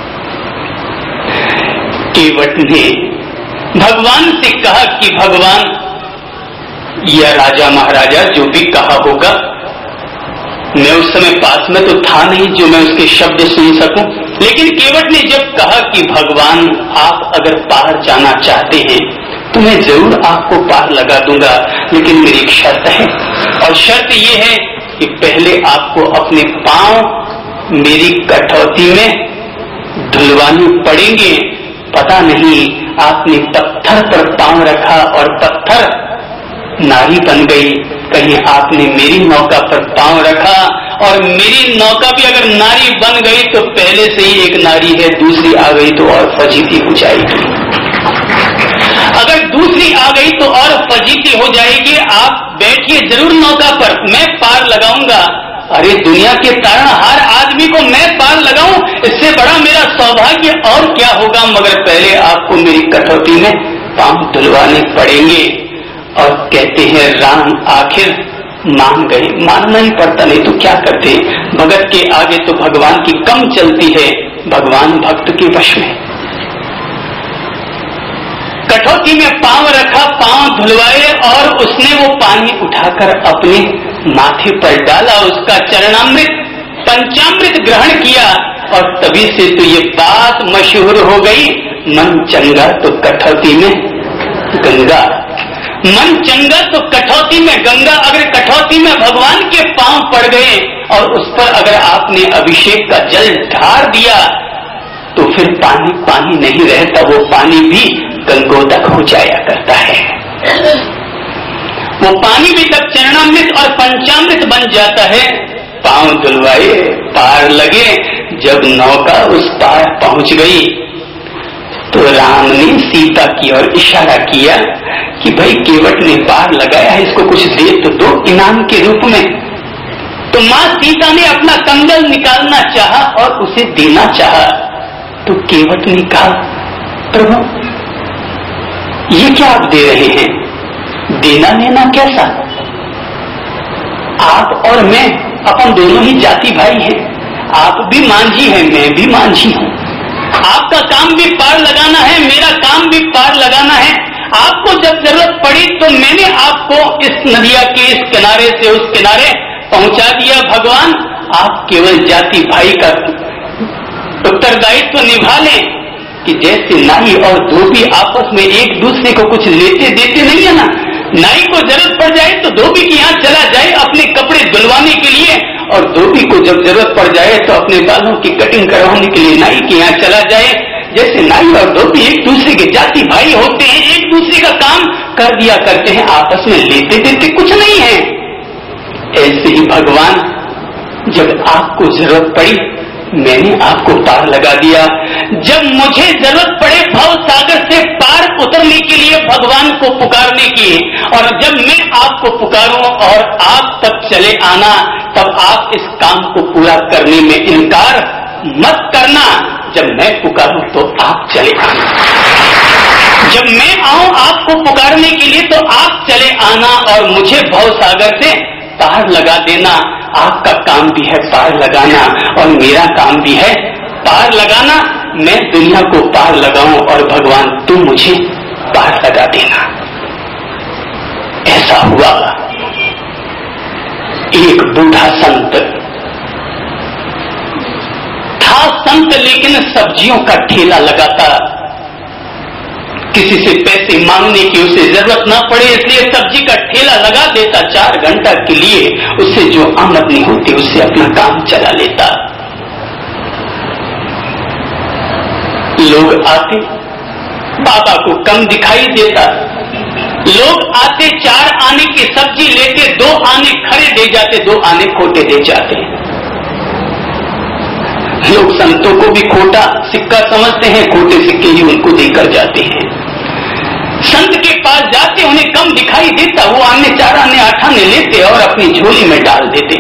केवट ने भगवान से कहा कि भगवान, या राजा महाराजा जो भी कहा होगा, मैं उस समय पास में तो था नहीं जो मैं उसके शब्द सुन सकूं, लेकिन केवट ने जब कहा कि भगवान आप अगर पार जाना चाहते हैं तो मैं जरूर आपको पार लगा दूंगा, लेकिन मेरी एक शर्त है, और शर्त ये है कि पहले आपको अपने पांव मेरी कठौती में धुलवाने पड़ेंगे। पता नहीं आपने पत्थर पर पांव रखा और पत्थर नारी बन गई, कहीं आपने मेरी नौका पर पांव रखा और मेरी नौका भी अगर नारी बन गई तो पहले से ही एक नारी है, दूसरी आ गई तो और फजीती हो जाएगी। अगर दूसरी आ गई तो और फजीती हो जाएगी। आप बैठिए जरूर नौका पर, मैं पार लगाऊंगा। अरे दुनिया के तारणहार आदमी को मैं पार लगाऊं, इससे बड़ा मेरा सौभाग्य और क्या होगा, मगर पहले आपको मेरी कटौती में पांव धुलवाने पड़ेंगे। और कहते हैं राम आखिर मान गए। मानना ही पड़ता, नहीं तो क्या करते। भगत के आगे तो भगवान की कम चलती है, भगवान भक्त के वश में। कठौती में पांव रखा, पांव धुलवाए और उसने वो पानी उठाकर अपने माथे पर डाला, उसका चरणामृत पंचामृत ग्रहण किया, और तभी से तो ये बात मशहूर हो गई, मन चंगा तो कठौती में गंगा। मन चंगा तो कठौती में गंगा। अगर कठौती में भगवान के पांव पड़ गए और उस पर अगर आपने अभिषेक का जल ढार दिया तो फिर पानी पानी नहीं रहता, वो पानी भी गंगोदक हो जाया करता है। वो पानी भी तब चरणामृत और पंचामृत बन जाता है। पांव धुलवाए, पार लगे, जब नौका उस पार पहुंच गई तो राम ने सीता की ओर इशारा किया कि भाई केवट ने पार लगाया है, इसको कुछ दे तो दो इनाम के रूप में। तो मां सीता ने अपना कंगन निकालना चाहा और उसे देना चाहा, तो केवट ने कहा प्रभु ये क्या आप दे रहे हैं, देना लेना कैसा, आप और मैं अपन दोनों ही जाति भाई हैं, आप भी मांझी हैं मैं भी मांझी हूं, आपका काम भी पार लगाना है मेरा काम भी पार लगाना है। आपको जब जरूरत पड़ी तो मैंने आपको इस नदिया के इस किनारे से उस किनारे पहुंचा दिया। भगवान आप केवल जाति भाई का उत्तरदायित्व निभा लें कि जैसे नाई और धोबी आपस में एक दूसरे को कुछ लेते देते नहीं है ना, नाई को जरूरत पड़ जाए तो धोबी के यहाँ चला जाए अपने कपड़े धुलवाने के लिए, और धोबी को जब जरूरत पड़ जाए तो अपने बालों की कटिंग करवाने के लिए नाई के यहाँ चला जाए। जैसे नाई और धोबी एक दूसरे के जाति भाई होते हैं, एक दूसरे का काम कर दिया करते हैं, आपस में लेते देते कुछ नहीं है। ऐसे ही भगवान जब आपको जरूरत पड़ी मैंने आपको पार लगा दिया। जब मुझे जरूरत पड़े भव सागर से पार उतरने के लिए भगवान को पुकारने की, और जब मैं आपको पुकारूं और आप तक चले आना, तब आप इस काम को पूरा करने में इनकार मत करना। जब मैं पुकारूं तो आप चले आना, जब मैं आऊं आपको पुकारने के लिए तो आप चले आना और मुझे भव सागर से पार लगा देना। आपका काम भी है पार लगाना और मेरा काम भी है पार लगाना। मैं दुनिया को पार लगाऊं और भगवान तुम मुझे पार लगा देना। ऐसा हुआ। एक बूढ़ा संत था, संत लेकिन सब्जियों का ठेला लगाता, किसी से पैसे मांगने की उसे जरूरत ना पड़े इसलिए सब्जी का ठेला लगा देता। 4 घंटा के लिए उससे जो आमदनी होती उससे अपना काम चला लेता। लोग आते, बाबा को कम दिखाई देता, लोग आते 4 आने की सब्जी लेते, 2 आने खरे दे जाते, 2 आने खोटे दे जाते। लोग संतों को भी खोटा सिक्का समझते हैं, खोटे सिक्के ही उनको देकर जाते हैं। संत के पास जाते उन्हें कम दिखाई देता, वो आने 4 आने 8 आने लेते और अपनी झोली में डाल देते।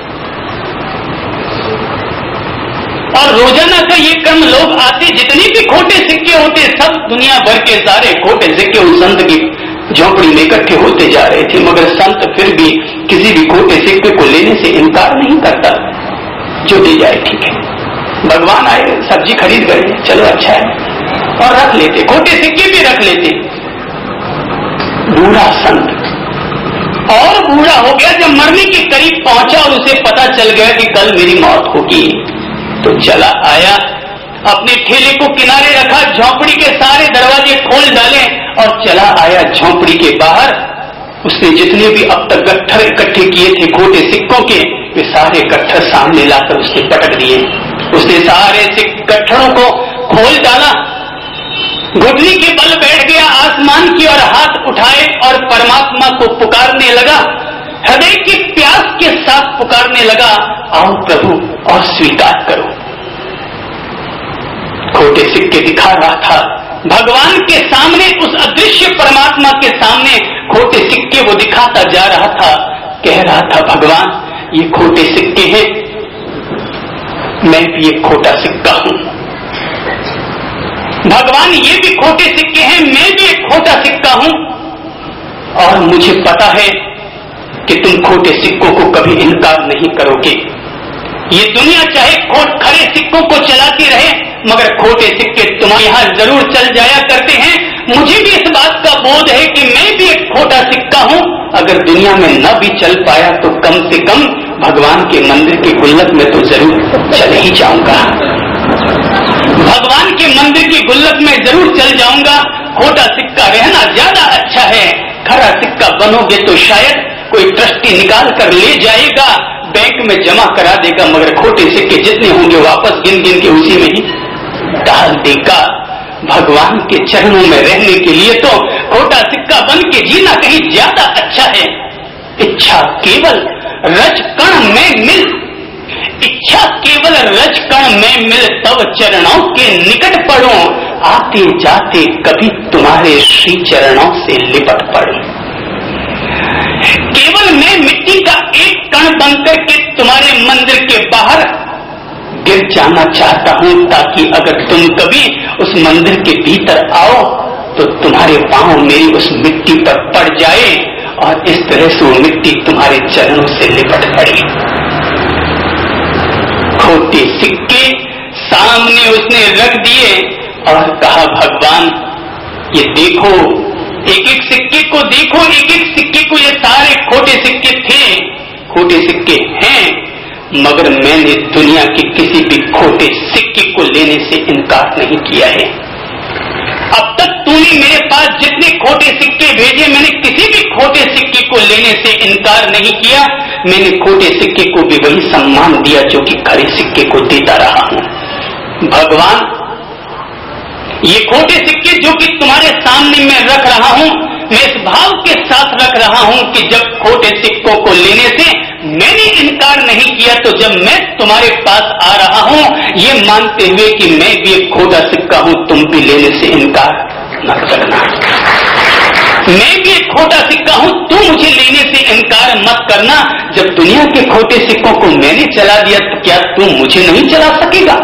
और रोजाना का ये क्रम, लोग आते जितने भी खोटे सिक्के होते सब दुनिया भर के सारे खोटे सिक्के उस संत के झोंपड़ी में इकट्ठे होते जा रहे थे, मगर संत फिर भी किसी भी खोटे सिक्के को लेने से इनकार नहीं करता। जो दे जाए ठीक है। भगवान आए, सब्जी खरीद गए, चलो अच्छा है, और रख लेते, खोटे सिक्के भी रख लेते। बूढ़ा संत और बूढ़ा हो गया, जब मरने के करीब पहुंचा और उसे पता चल गया कि कल मेरी मौत होगी, तो चला आया, अपने ठेले को किनारे रखा, झोंपड़ी के सारे दरवाजे खोल डाले और चला आया झोंपड़ी के बाहर। उसने जितने भी अब तक गट्ठर इकट्ठे किए थे खोटे सिक्कों के, वे सारे गट्ठर सामने लाकर उसने पटक दिए। उसने सारे गट्ठरों को खोल डाला, घुटनी के बल बैठ गया आसमान की और हाथ उठाए और परमात्मा को पुकारने लगा, हृदय की प्यास के साथ पुकारने लगा, आओ प्रभु और स्वीकार करो। खोटे सिक्के दिखा रहा था भगवान के सामने, उस अदृश्य परमात्मा के सामने खोटे सिक्के वो दिखाता जा रहा था। कह रहा था, भगवान ये खोटे सिक्के हैं, मैं भी एक खोटा सिक्का हूं। भगवान ये भी खोटे सिक्के हैं, मैं भी एक खोटा सिक्का हूं, और मुझे पता है कि तुम खोटे सिक्कों को कभी इनकार नहीं करोगे। ये दुनिया चाहे खरे सिक्कों को चलाती रहे, मगर खोटे सिक्के तुम्हारे यहां जरूर चल जाया करते हैं। मुझे भी इस बात का बोध है कि मैं भी एक खोटा सिक्का हूं। अगर दुनिया में न भी चल पाया तो कम से कम भगवान के मंदिर के गुल्लक में तो जरूर चल ही जाऊंगा। भगवान के मंदिर की गुल्लक में जरूर चल जाऊंगा। खोटा सिक्का रहना ज्यादा अच्छा है। खरा सिक्का बनोगे तो शायद कोई ट्रस्टी निकाल कर ले जाएगा, बैंक में जमा करा देगा, मगर खोटे सिक्के जितने होंगे वापस गिन गिन के उसी में ही डाल देगा। भगवान के चरणों में रहने के लिए तो खोटा सिक्का बन के जीना कहीं ज्यादा अच्छा है। इच्छा केवल रजकण में मिल, इच्छा केवल रजकण में मिल, तब चरणों के निकट पड़ो, आते जाते कभी तुम्हारे श्री चरणों से लिपट पड़ो। केवल मैं मिट्टी का एक कण बनकर के तुम्हारे मंदिर के बाहर गिर जाना चाहता हूं, ताकि अगर तुम कभी उस मंदिर के भीतर आओ तो तुम्हारे पांव मेरी उस मिट्टी पर पड़ जाए और इस तरह से वो मिट्टी तुम्हारे चरणों से लिपट पड़े। खोटे सिक्के सामने उसने रख दिए और कहा, भगवान ये देखो, एक एक सिक्के को देखो, एक एक सिक्के को, ये सारे खोटे सिक्के थे, खोटे सिक्के हैं, मगर मैंने दुनिया के किसी भी खोटे सिक्के को लेने से इनकार नहीं किया है। अब तक तूने मेरे पास जितने खोटे सिक्के भेजे, मैंने किसी भी खोटे सिक्के को लेने से इनकार नहीं किया। मैंने खोटे सिक्के को भी वही सम्मान दिया जो कि खरे सिक्के को देता रहा हूं। भगवान ये खोटे सिक्के जो कि तुम्हारे सामने मैं रख रहा हूं, मैं इस भाव के साथ रख रहा हूं कि जब खोटे सिक्कों को लेने से मैंने इनकार नहीं किया, तो जब मैं तुम्हारे पास आ रहा हूं ये मानते हुए कि मैं भी एक खोटा सिक्का हूं, तुम भी लेने से इनकार मत करना। मैं भी एक खोटा सिक्का हूं, तू मुझे लेने से इनकार मत करना। जब दुनिया के खोटे सिक्कों को मैंने चला दिया तो क्या तू मुझे नहीं चला सकेगा?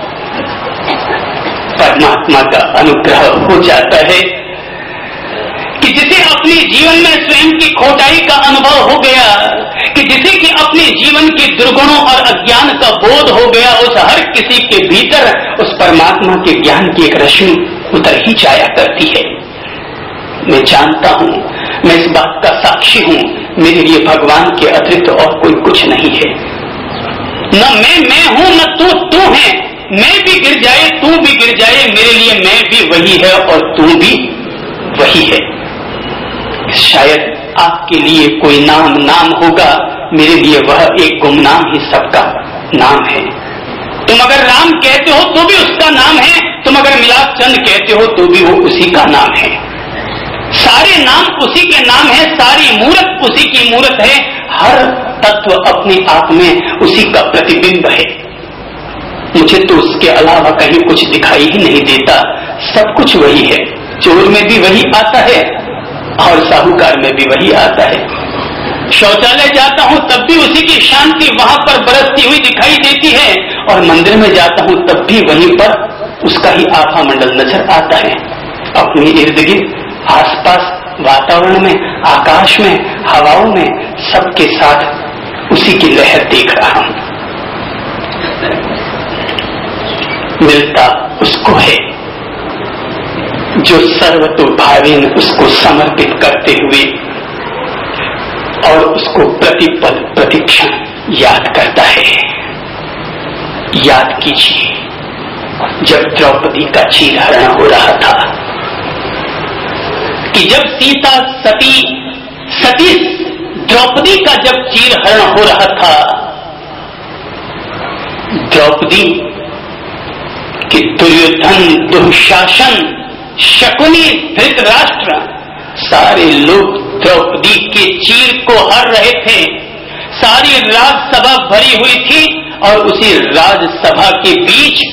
परमात्मा का अनुग्रह हो जाता है कि जिसे अपने जीवन में स्वयं की खोटाई का अनुभव हो गया, कि जिसे कि अपने जीवन के दुर्गुणों और अज्ञान का बोध हो गया, उस हर किसी के भीतर उस परमात्मा के ज्ञान की एक रश्मि उतर ही जाया करती है। मैं जानता हूं, मैं इस बात का साक्षी हूं, मेरे लिए भगवान के अतिरिक्त और कोई कुछ नहीं है। न मैं हूं, न तू है। मैं भी गिर जाए, तू भी गिर जाए, मेरे लिए मैं भी वही है और तू भी वही है। शायद आपके लिए कोई नाम होगा, मेरे लिए वह एक गुमनाम ही सबका नाम है। तुम अगर राम कहते हो तो भी उसका नाम है, तुम अगर मिलाप चंद कहते हो तो भी वो उसी का नाम है। सारे नाम उसी के नाम है, सारी मूरत उसी की मूरत है, हर तत्व अपने आप में उसी का प्रतिबिंब है। मुझे तो उसके अलावा कहीं कुछ दिखाई ही नहीं देता, सब कुछ वही है। चोर में भी वही आता है और साहूकार में भी वही आता है। शौचालय जाता हूं तब भी उसी की शांति वहां पर बरसती हुई दिखाई देती है, और मंदिर में जाता हूं तब भी वहीं पर उसका ही आभा मंडल नजर आता है। अपने इर्द गिर्द आसपास वातावरण में, आकाश में, हवाओं में, सबके साथ उसी की लहर देख रहा हूं। मिलता उसको है जो सर्वतोभावेन उसको समर्पित करते हुए और उसको प्रतिपल प्रतिक्षण याद करता है। याद कीजिए, जब द्रौपदी का चीरहरण हो रहा था, कि जब सीता सती द्रौपदी का जब चीरहरण हो रहा था, द्रौपदी कि दुर्योधन, दुःशासन, शकुनी, धृतराष्ट्र सारे लोग द्रौपदी के चीर को हर रहे थे। सारी राजसभा भरी हुई थी और उसी राजसभा के बीच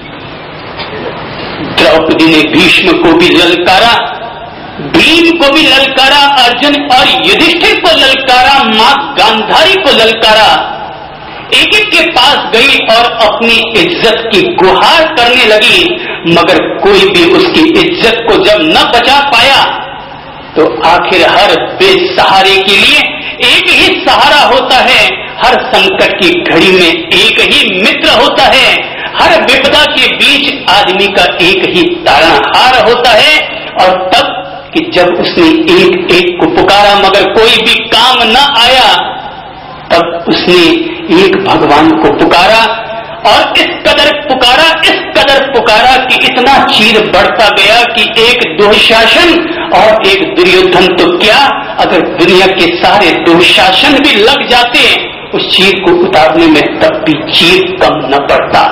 द्रौपदी ने भीष्म को भी ललकारा, भीम को भी ललकारा, अर्जुन और युधिष्ठिर को ललकारा, मां गांधारी को ललकारा। एक एक के पास गई और अपनी इज्जत की गुहार करने लगी, मगर कोई भी उसकी इज्जत को जब न बचा पाया तो आखिर हर बेसहारे के लिए एक ही सहारा होता है। हर संकट की घड़ी में एक ही मित्र होता है। हर विपदा के बीच आदमी का एक ही तारणहार होता है। और तब कि जब उसने एक एक को पुकारा मगर कोई भी काम न आया, तब उसने एक भगवान को पुकारा और इस कदर पुकारा कि इतना चीर बढ़ता गया कि एक दुःशासन और एक दुर्योधन तो क्या, अगर दुनिया के सारे दुःशासन भी लग जाते उस चीर को उतारने में, तब भी चीर कम न पड़ता।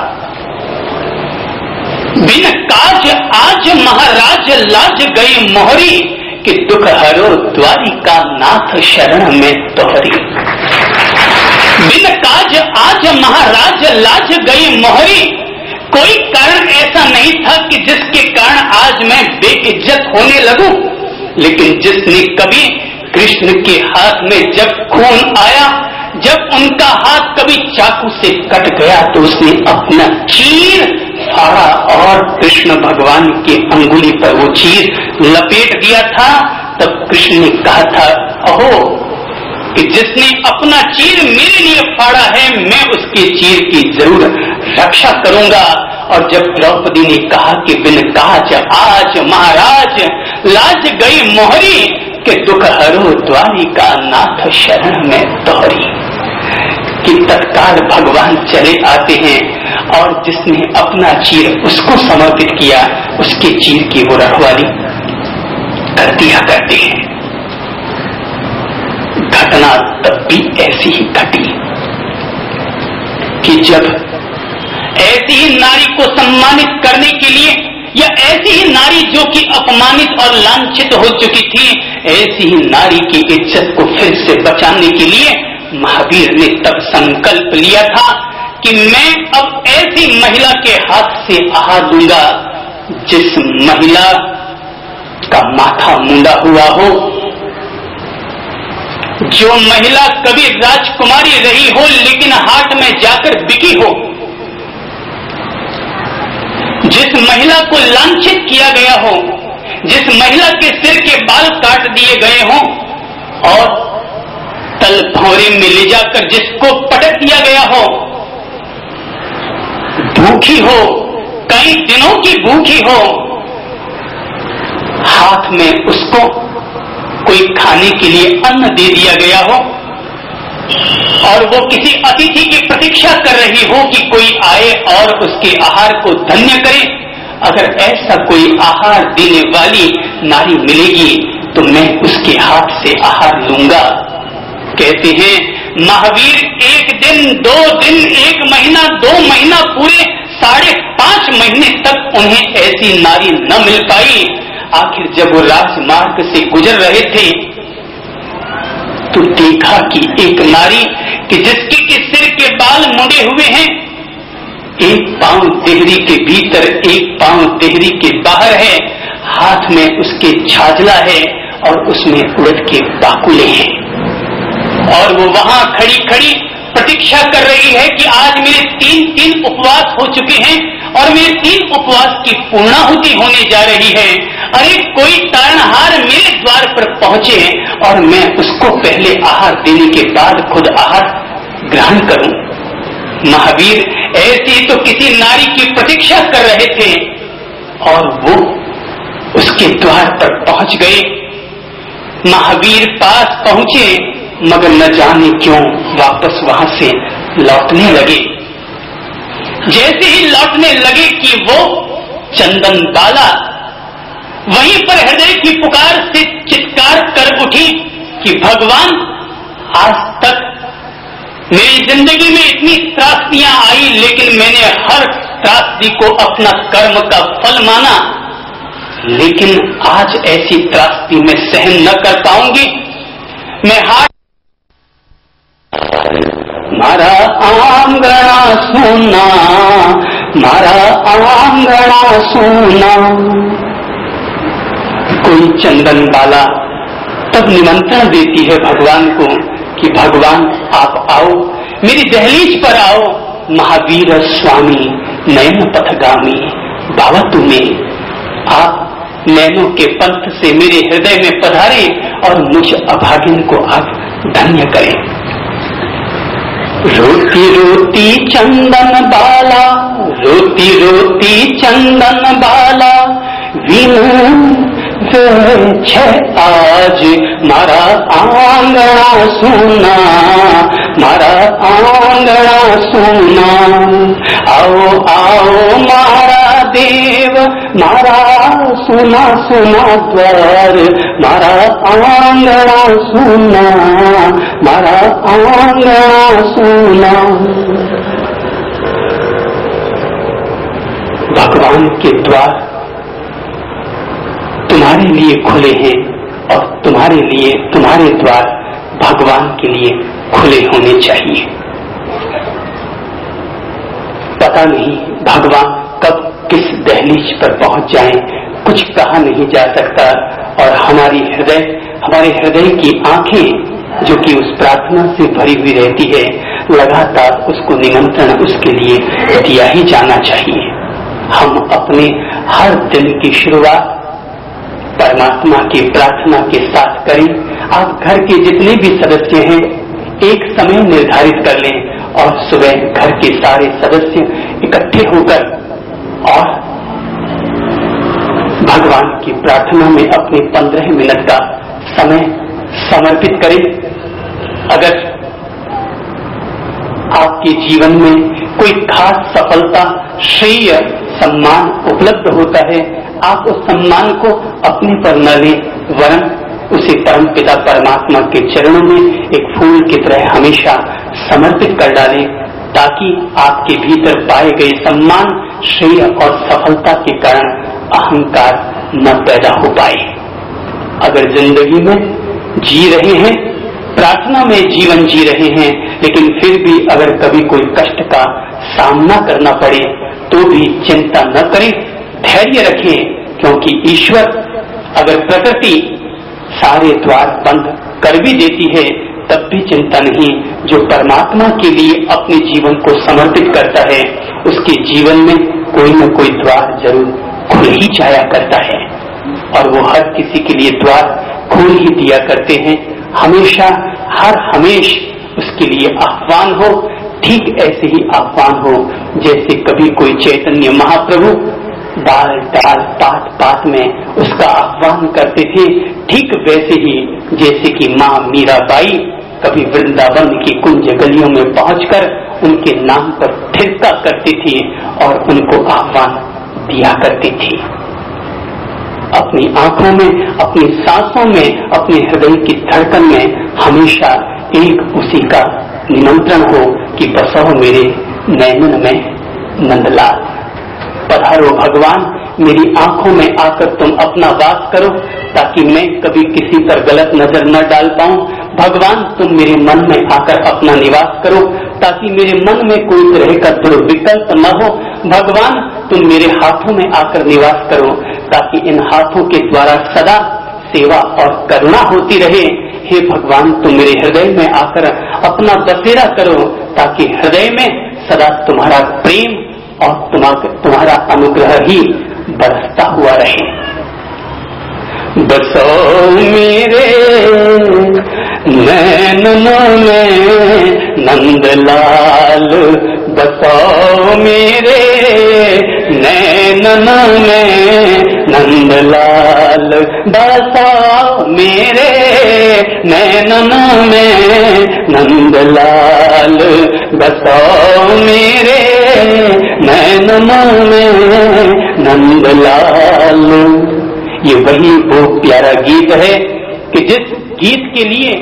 बिन काज आज महाराज लाज गई मोहरी, कि दुख हरो द्वारिका नाथ शरण में तोहरी। बिन काज आज महाराज लाज गई मोहरी, कोई कारण ऐसा नहीं था कि जिसके कारण आज मैं बेइज्जत होने लगूं, लेकिन जिसने कभी कृष्ण के हाथ में जब खून आया, जब उनका हाथ कभी चाकू से कट गया, तो उसने अपना चीर फाड़ा और कृष्ण भगवान की अंगुली पर वो चीर लपेट दिया था। तब कृष्ण ने कहा था, अहो कि जिसने अपना चीर मेरे लिए फाड़ा है, मैं उसके चीर की जरूर रक्षा करूंगा। और जब द्रौपदी ने कहा कि बिन काज आज महाराज लाज गई मोहरी, कि दुख हरो द्वारिका नाथ शरण में तोहरी, कि तत्काल भगवान चले आते हैं और जिसने अपना चीर उसको समर्पित किया, उसके चीर की वो रखवाली कर दिया करते हैं। घटना तब भी ऐसी ही घटी कि जब ऐसी ही नारी को सम्मानित करने के लिए, या ऐसी ही नारी जो कि अपमानित और लांछित हो चुकी थी, ऐसी ही नारी की इज्जत को फिर से बचाने के लिए महावीर ने तब संकल्प लिया था कि मैं अब ऐसी महिला के हाथ से आहार दूंगा जिस महिला का माथा मुंडा हुआ हो, जो महिला कभी राजकुमारी रही हो लेकिन हाट में जाकर बिकी हो, जिस महिला को लांछित किया गया हो, जिस महिला के सिर के बाल काट दिए गए हों और तल भौरे में ले जाकर जिसको पटक दिया गया हो, भूखी हो, कई दिनों की भूखी हो, हाथ में उसको कोई खाने के लिए अन्न दे दिया गया हो और वो किसी अतिथि की प्रतीक्षा कर रही हो कि कोई आए और उसके आहार को धन्य करे, अगर ऐसा कोई आहार देने वाली नारी मिलेगी तो मैं उसके हाथ से आहार लूंगा। कहते हैं महावीर एक दिन, 2 दिन, 1 महीना, 2 महीना, पूरे 5.5 महीने तक उन्हें ऐसी नारी न मिल पाई। आखिर जब वो राजमार्ग से गुजर रहे थे तो देखा कि एक नारी कि जिसके के सिर के बाल मुड़े हुए हैं, एक पांव देहरी के भीतर, एक पांव देहरी के बाहर है, हाथ में उसके छाजला है और उसमें उड़द के बाकुले हैं, और वो वहां खड़ी खड़ी प्रतीक्षा कर रही है कि आज मेरे 3 उपवास हो चुके हैं और मेरे 3 उपवास की पूर्णाहुति होने जा रही है। अरे कोई तारणहार मेरे द्वार पर पहुंचे और मैं उसको पहले आहार देने के बाद खुद आहार ग्रहण करूं। महावीर ऐसी तो किसी नारी की प्रतीक्षा कर रहे थे और वो उसके द्वार पर पहुंच गए। महावीर पास पहुंचे मगर न जाने क्यों वापस वहां से लौटने लगे। जैसे ही लौटने लगे कि वो चंदन बाला वहीं पर हृदय की पुकार से चित्कार कर उठी कि भगवान, आज तक मेरी जिंदगी में इतनी त्रासदियां आई लेकिन मैंने हर त्रासदी को अपना कर्म का फल माना, लेकिन आज ऐसी त्रासदी मैं सहन न कर पाऊंगी। मैं हाथ मारा आंगना सोना, मारा आंगना सोना। कोई चंदन बाला तब निमंत्रण देती है भगवान को कि भगवान आप आओ, मेरी दहलीज पर आओ। महावीर स्वामी नयन पथगामी बाबा तुम्हें आप नैनों के पंथ से मेरे हृदय में पधारे और मुझ अभागिन को आप धन्य करें। रोती रोती चंदन बाला, रोती रोती चंदन बाला, विन आज मारा आंगना सोना, मारा आंगना सोना। आओ आओ मारा देव, मारा सुना सुना द्वार, मारा आंगना सोना, मारा आंगना सोना। भगवान के द्वार तुम्हारे लिए खुले हैं और तुम्हारे लिए तुम्हारे द्वार भगवान के लिए खुले होने चाहिए। पता नहीं भगवान कब किस दहलीज पर पहुंच जाएं, कुछ कहा नहीं जा सकता और हमारे हृदय की आंखें जो कि उस प्रार्थना से भरी हुई रहती है, लगातार उसको निमंत्रण उसके लिए दिया ही जाना चाहिए। हम अपने हर दिन की शुरुआत परमात्मा की प्रार्थना के साथ करें। आप घर के जितने भी सदस्य हैं एक समय निर्धारित कर लें और सुबह घर के सारे सदस्य इकट्ठे होकर और भगवान की प्रार्थना में अपने 15 मिनट का समय समर्पित करें। अगर आपके जीवन में कोई खास सफलता, श्रेय, सम्मान उपलब्ध होता है, आप उस सम्मान को अपने पर न लें, वरन उसे परम पिता परमात्मा के चरणों में एक फूल की तरह हमेशा समर्पित कर डालें, ताकि आपके भीतर पाए गए सम्मान, श्रेय और सफलता के कारण अहंकार न पैदा हो पाए। अगर जिंदगी में जी रहे हैं, प्रार्थना में जीवन जी रहे हैं, लेकिन फिर भी अगर कभी कोई कष्ट का सामना करना पड़े तो भी चिंता न करें, धैर्य रखें, क्योंकि ईश्वर अगर प्रकृति सारे द्वार बंद कर भी देती है तब भी चिंता नहीं। जो परमात्मा के लिए अपने जीवन को समर्पित करता है उसके जीवन में कोई न कोई द्वार जरूर खुल ही जाया करता है और वो हर किसी के लिए द्वार खोल ही दिया करते हैं। हमेशा हर हमेश उसके लिए आह्वान हो, ठीक ऐसे ही आह्वान हो जैसे कभी कोई चैतन्य महाप्रभु डाल डाल पात पात में उसका आह्वान करते थे, ठीक वैसे ही जैसे कि माँ मीराबाई कभी वृंदावन की कुंज गलियों में पहुंचकर उनके नाम पर थिरका करती थी और उनको आह्वान दिया करती थी। अपनी आंखों में, अपनी सांसों में, अपने हृदय की धड़कन में हमेशा एक उसी का निमंत्रण हो कि बसो मेरे नैनन में नंदलाल। पधारो भगवान, मेरी आंखों में आकर तुम अपना वास करो ताकि मैं कभी किसी पर गलत नजर न डाल पाऊं। भगवान तुम मेरे मन में आकर अपना निवास करो ताकि मेरे मन में कोई तरह का दुर्विकल्प न हो। भगवान तुम मेरे हाथों में आकर निवास करो ताकि इन हाथों के द्वारा सदा सेवा और करुणा होती रहे। हे भगवान तुम मेरे हृदय में आकर अपना बसेरा करो ताकि हृदय में सदा तुम्हारा प्रेम और तुम्हारा अनुग्रह ही बरसता हुआ रहे। बसो मेरे नैनों में नंदलाल, बसो मेरे नैनों में नंदलाल, बसो मेरे नैनों में नंदलाल, बसो मेरे नैनों में नंदलाल। ये वही वो प्यारा गीत है कि जिस गीत के लिए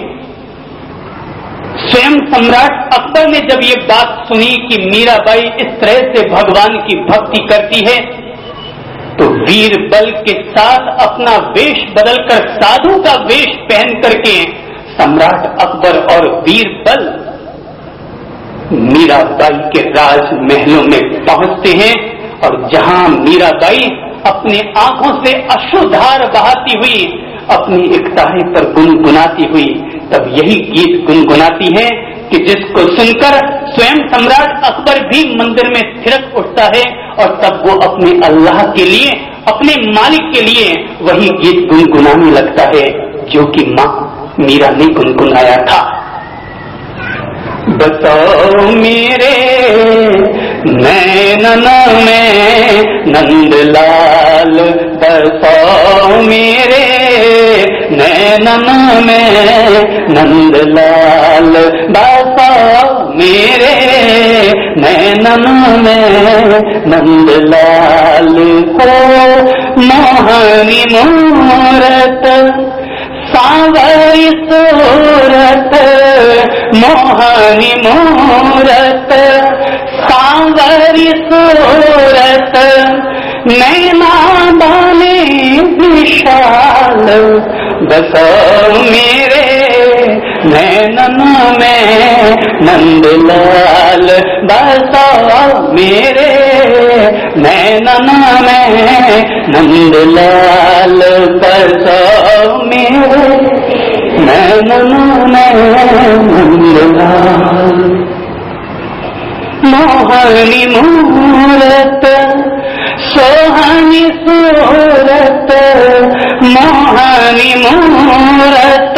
स्वयं सम्राट अकबर ने जब ये बात सुनी कि मीराबाई इस तरह से भगवान की भक्ति करती है, तो वीर बल के साथ अपना वेश बदलकर साधु का वेश पहन करके सम्राट अकबर और वीर बल मीराबाई के राजमहलों में पहुंचते हैं। और जहां मीराबाई अपनी आंखों से अश्रुधार बहाती हुई अपनी एक तारे पर गुनगुनाती हुई तब यही गीत गुनगुनाती है कि जिसको सुनकर स्वयं सम्राट अकबर भी मंदिर में थिरक उठता है और तब वो अपने अल्लाह के लिए, अपने मालिक के लिए वही गीत गुनगुनाने लगता है जो कि मां मीरा ने गुनगुनाया था। बसो मेरे नैनों में नंदलाल, बसो मेरे नैनों में नंदलाल, बसो मेरे नैनों में नंदलाल। हो मोहनी मूरत सांवरी सूरत, मोहनी मूरत सांवरी सूरत, नैना बाने विशाल, बसो मेरे नैनों में नंदलाल, बसो मेरे नैनों में नंदलाल, बसो मेरे नैनों में नंदलाल। मोहनी मूरत सोहनी सूरत, मोहनी मूरत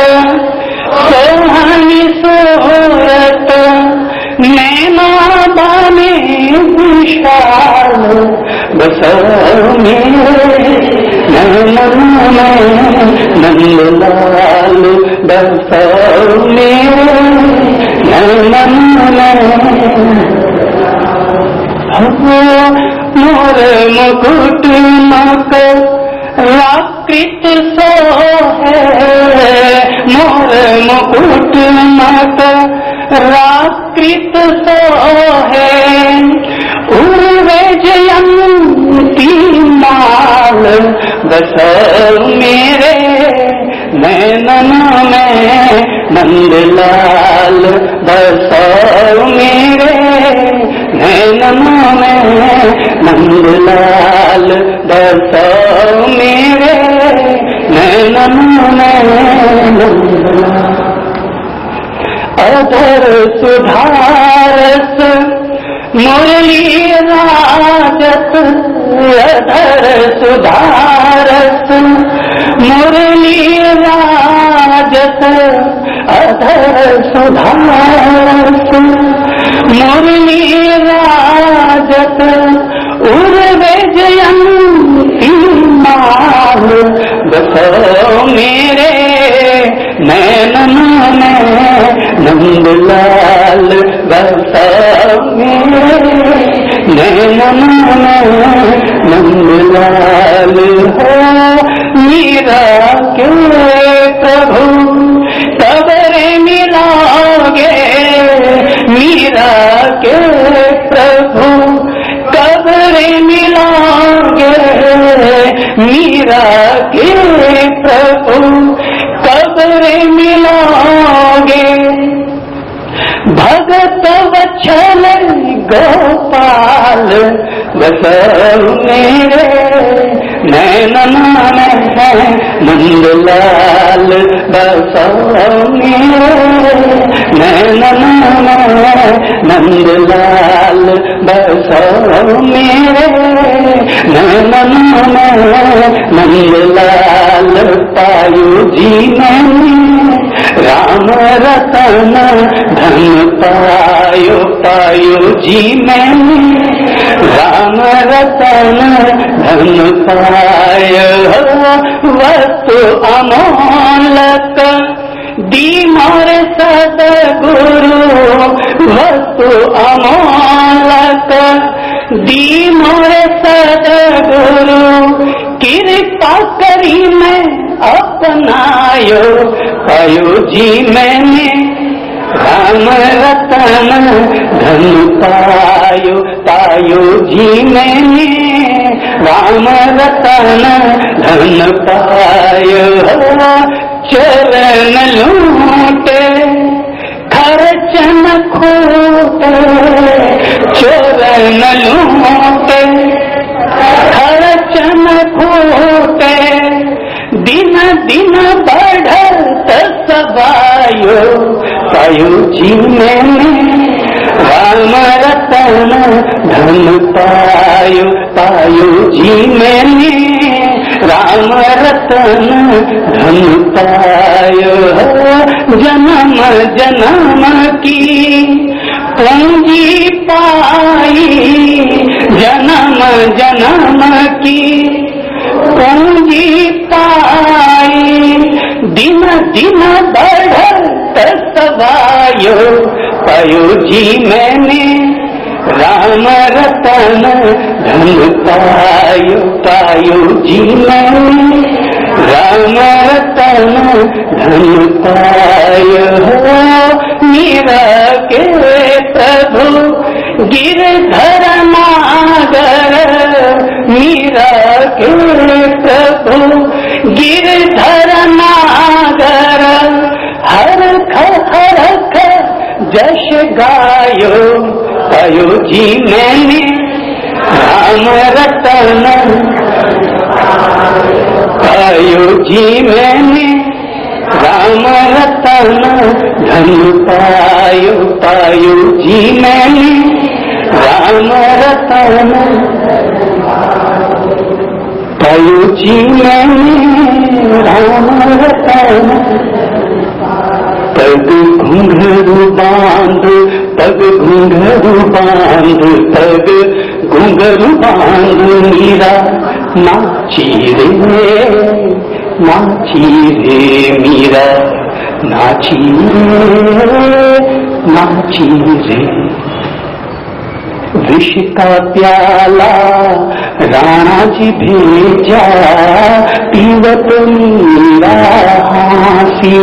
सोहनी सूरत, नैना बाने विशाल, बसो मेरे नैनों में नंदलाल, बसो मेरे नैनों में। मोर मुकुट मकर राकृत सो है, मोर मुकुट मकर राकृत सो है, उर्वे जयंती माल, बसो मेरे नैनों में नंदलाल, बसो मेरे नैनों में नंदलाल, बसो मेरे नैनों में नंदलाल। अधर सुधारस मुरली राजत, अधर सुधारस मुरली राजत, अधर सुधारस मुरली राजत, उर्वे जयंती माल, बसो मेरे नैनों में नंदलाल, बसो मेरे नैनों में नंदलाल। हो मीरा के प्रभु कब्र मिलाओगे, मीरा के प्रभु कब्र मिलाओगे, मीरा के प्रभु कब्र मिलाओगे, भगत वत्सल गोपाल, बसो मेरे नैनों में नंदलाल, बसो मेरे नैनों में नंदलाल, बरसाओ मेरे नैनन में नंदलाल पायो जी मैंने राम रतन धन पायो पायो जी मैंने राम रतन धन पायो वस्तु अमोलक दी मोरे सदगुरु वस्तु अमोलक दी मोरे सदगुरु कृपा करी मैं अपनायो पायो जी मैंने राम रतन धन पायो पायो जी मैंने राम रतन धन पायो चरण लूटे खर्च न खूटे चरण लूटे खर्च न खूटे दिन दिन बढ़त सबायो पायो जी मैंने राम रतन धन पायो पायो जी मैंने राम रतन धन पायो जन्म जन्म की पूंजी पाई जन्म जन्म की पूंजी पाई दिन दिन बढ़त सवायो पायो जी मैंने राम रतन धन पायो पायो जी मैंने राम रतन धन पायो मीरा के प्रभु गिरधर नागर मीरा के प्रभु गिरधर नागर हर खरख जश गायो पायो जी मैंने राम रतन पायो जी मैंने राम रतन धन पायो पायो जी मैंने राम रतन पायो जी मैंने राम रतन पग घुंघरू बांध पग घुंघरू बांध पग घुंघरू बांध मीरा नाची रे मीरा नाची रे विष का प्याला राणा जी भेजा पीवत मीरा हासी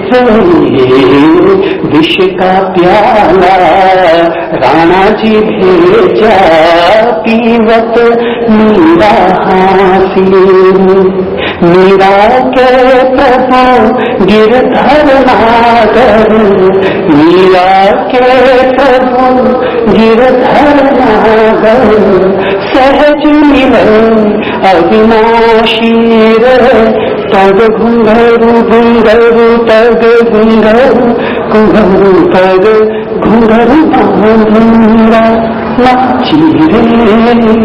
विष का प्याला राणा जी भेजा पीवत मीरा हासी मीरा के प्रभु गिरधर नागर मीरा के प्रभु गिरधर नागर सहज मिले अविनाशी रे तग घुंघरू घुंघरू तग घुंघरू घुंघरू तग घुंघरू बांधूंगा नाची रे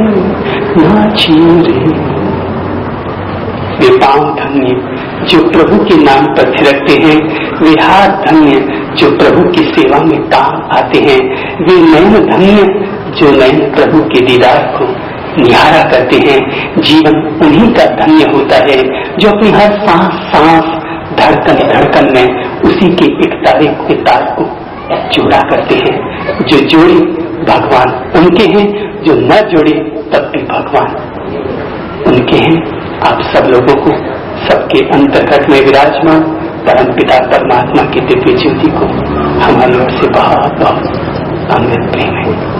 वे पांव धन्य जो प्रभु के नाम पर थिरकते हैं, वे हाथ धन्य जो प्रभु की सेवा में काम आते हैं, वे नयन धन्य जो नयन प्रभु के दीदार को निहारा करते हैं। जीवन उन्हीं का धन्य होता है जो अपनी हर सांस सांस धड़कन धड़कन में उसी के एक तारे के तार को जोड़ा करते हैं। जो जोड़े भगवान उनके हैं, जो न जोड़े तब भी भगवान उनके हैं। आप सब लोगों को सबके अंतर्गत में विराजमान परम पिता परमात्मा की दिव्य ज्योति को हमारे ओर से बहुत बहुत अमृत प्रेम है।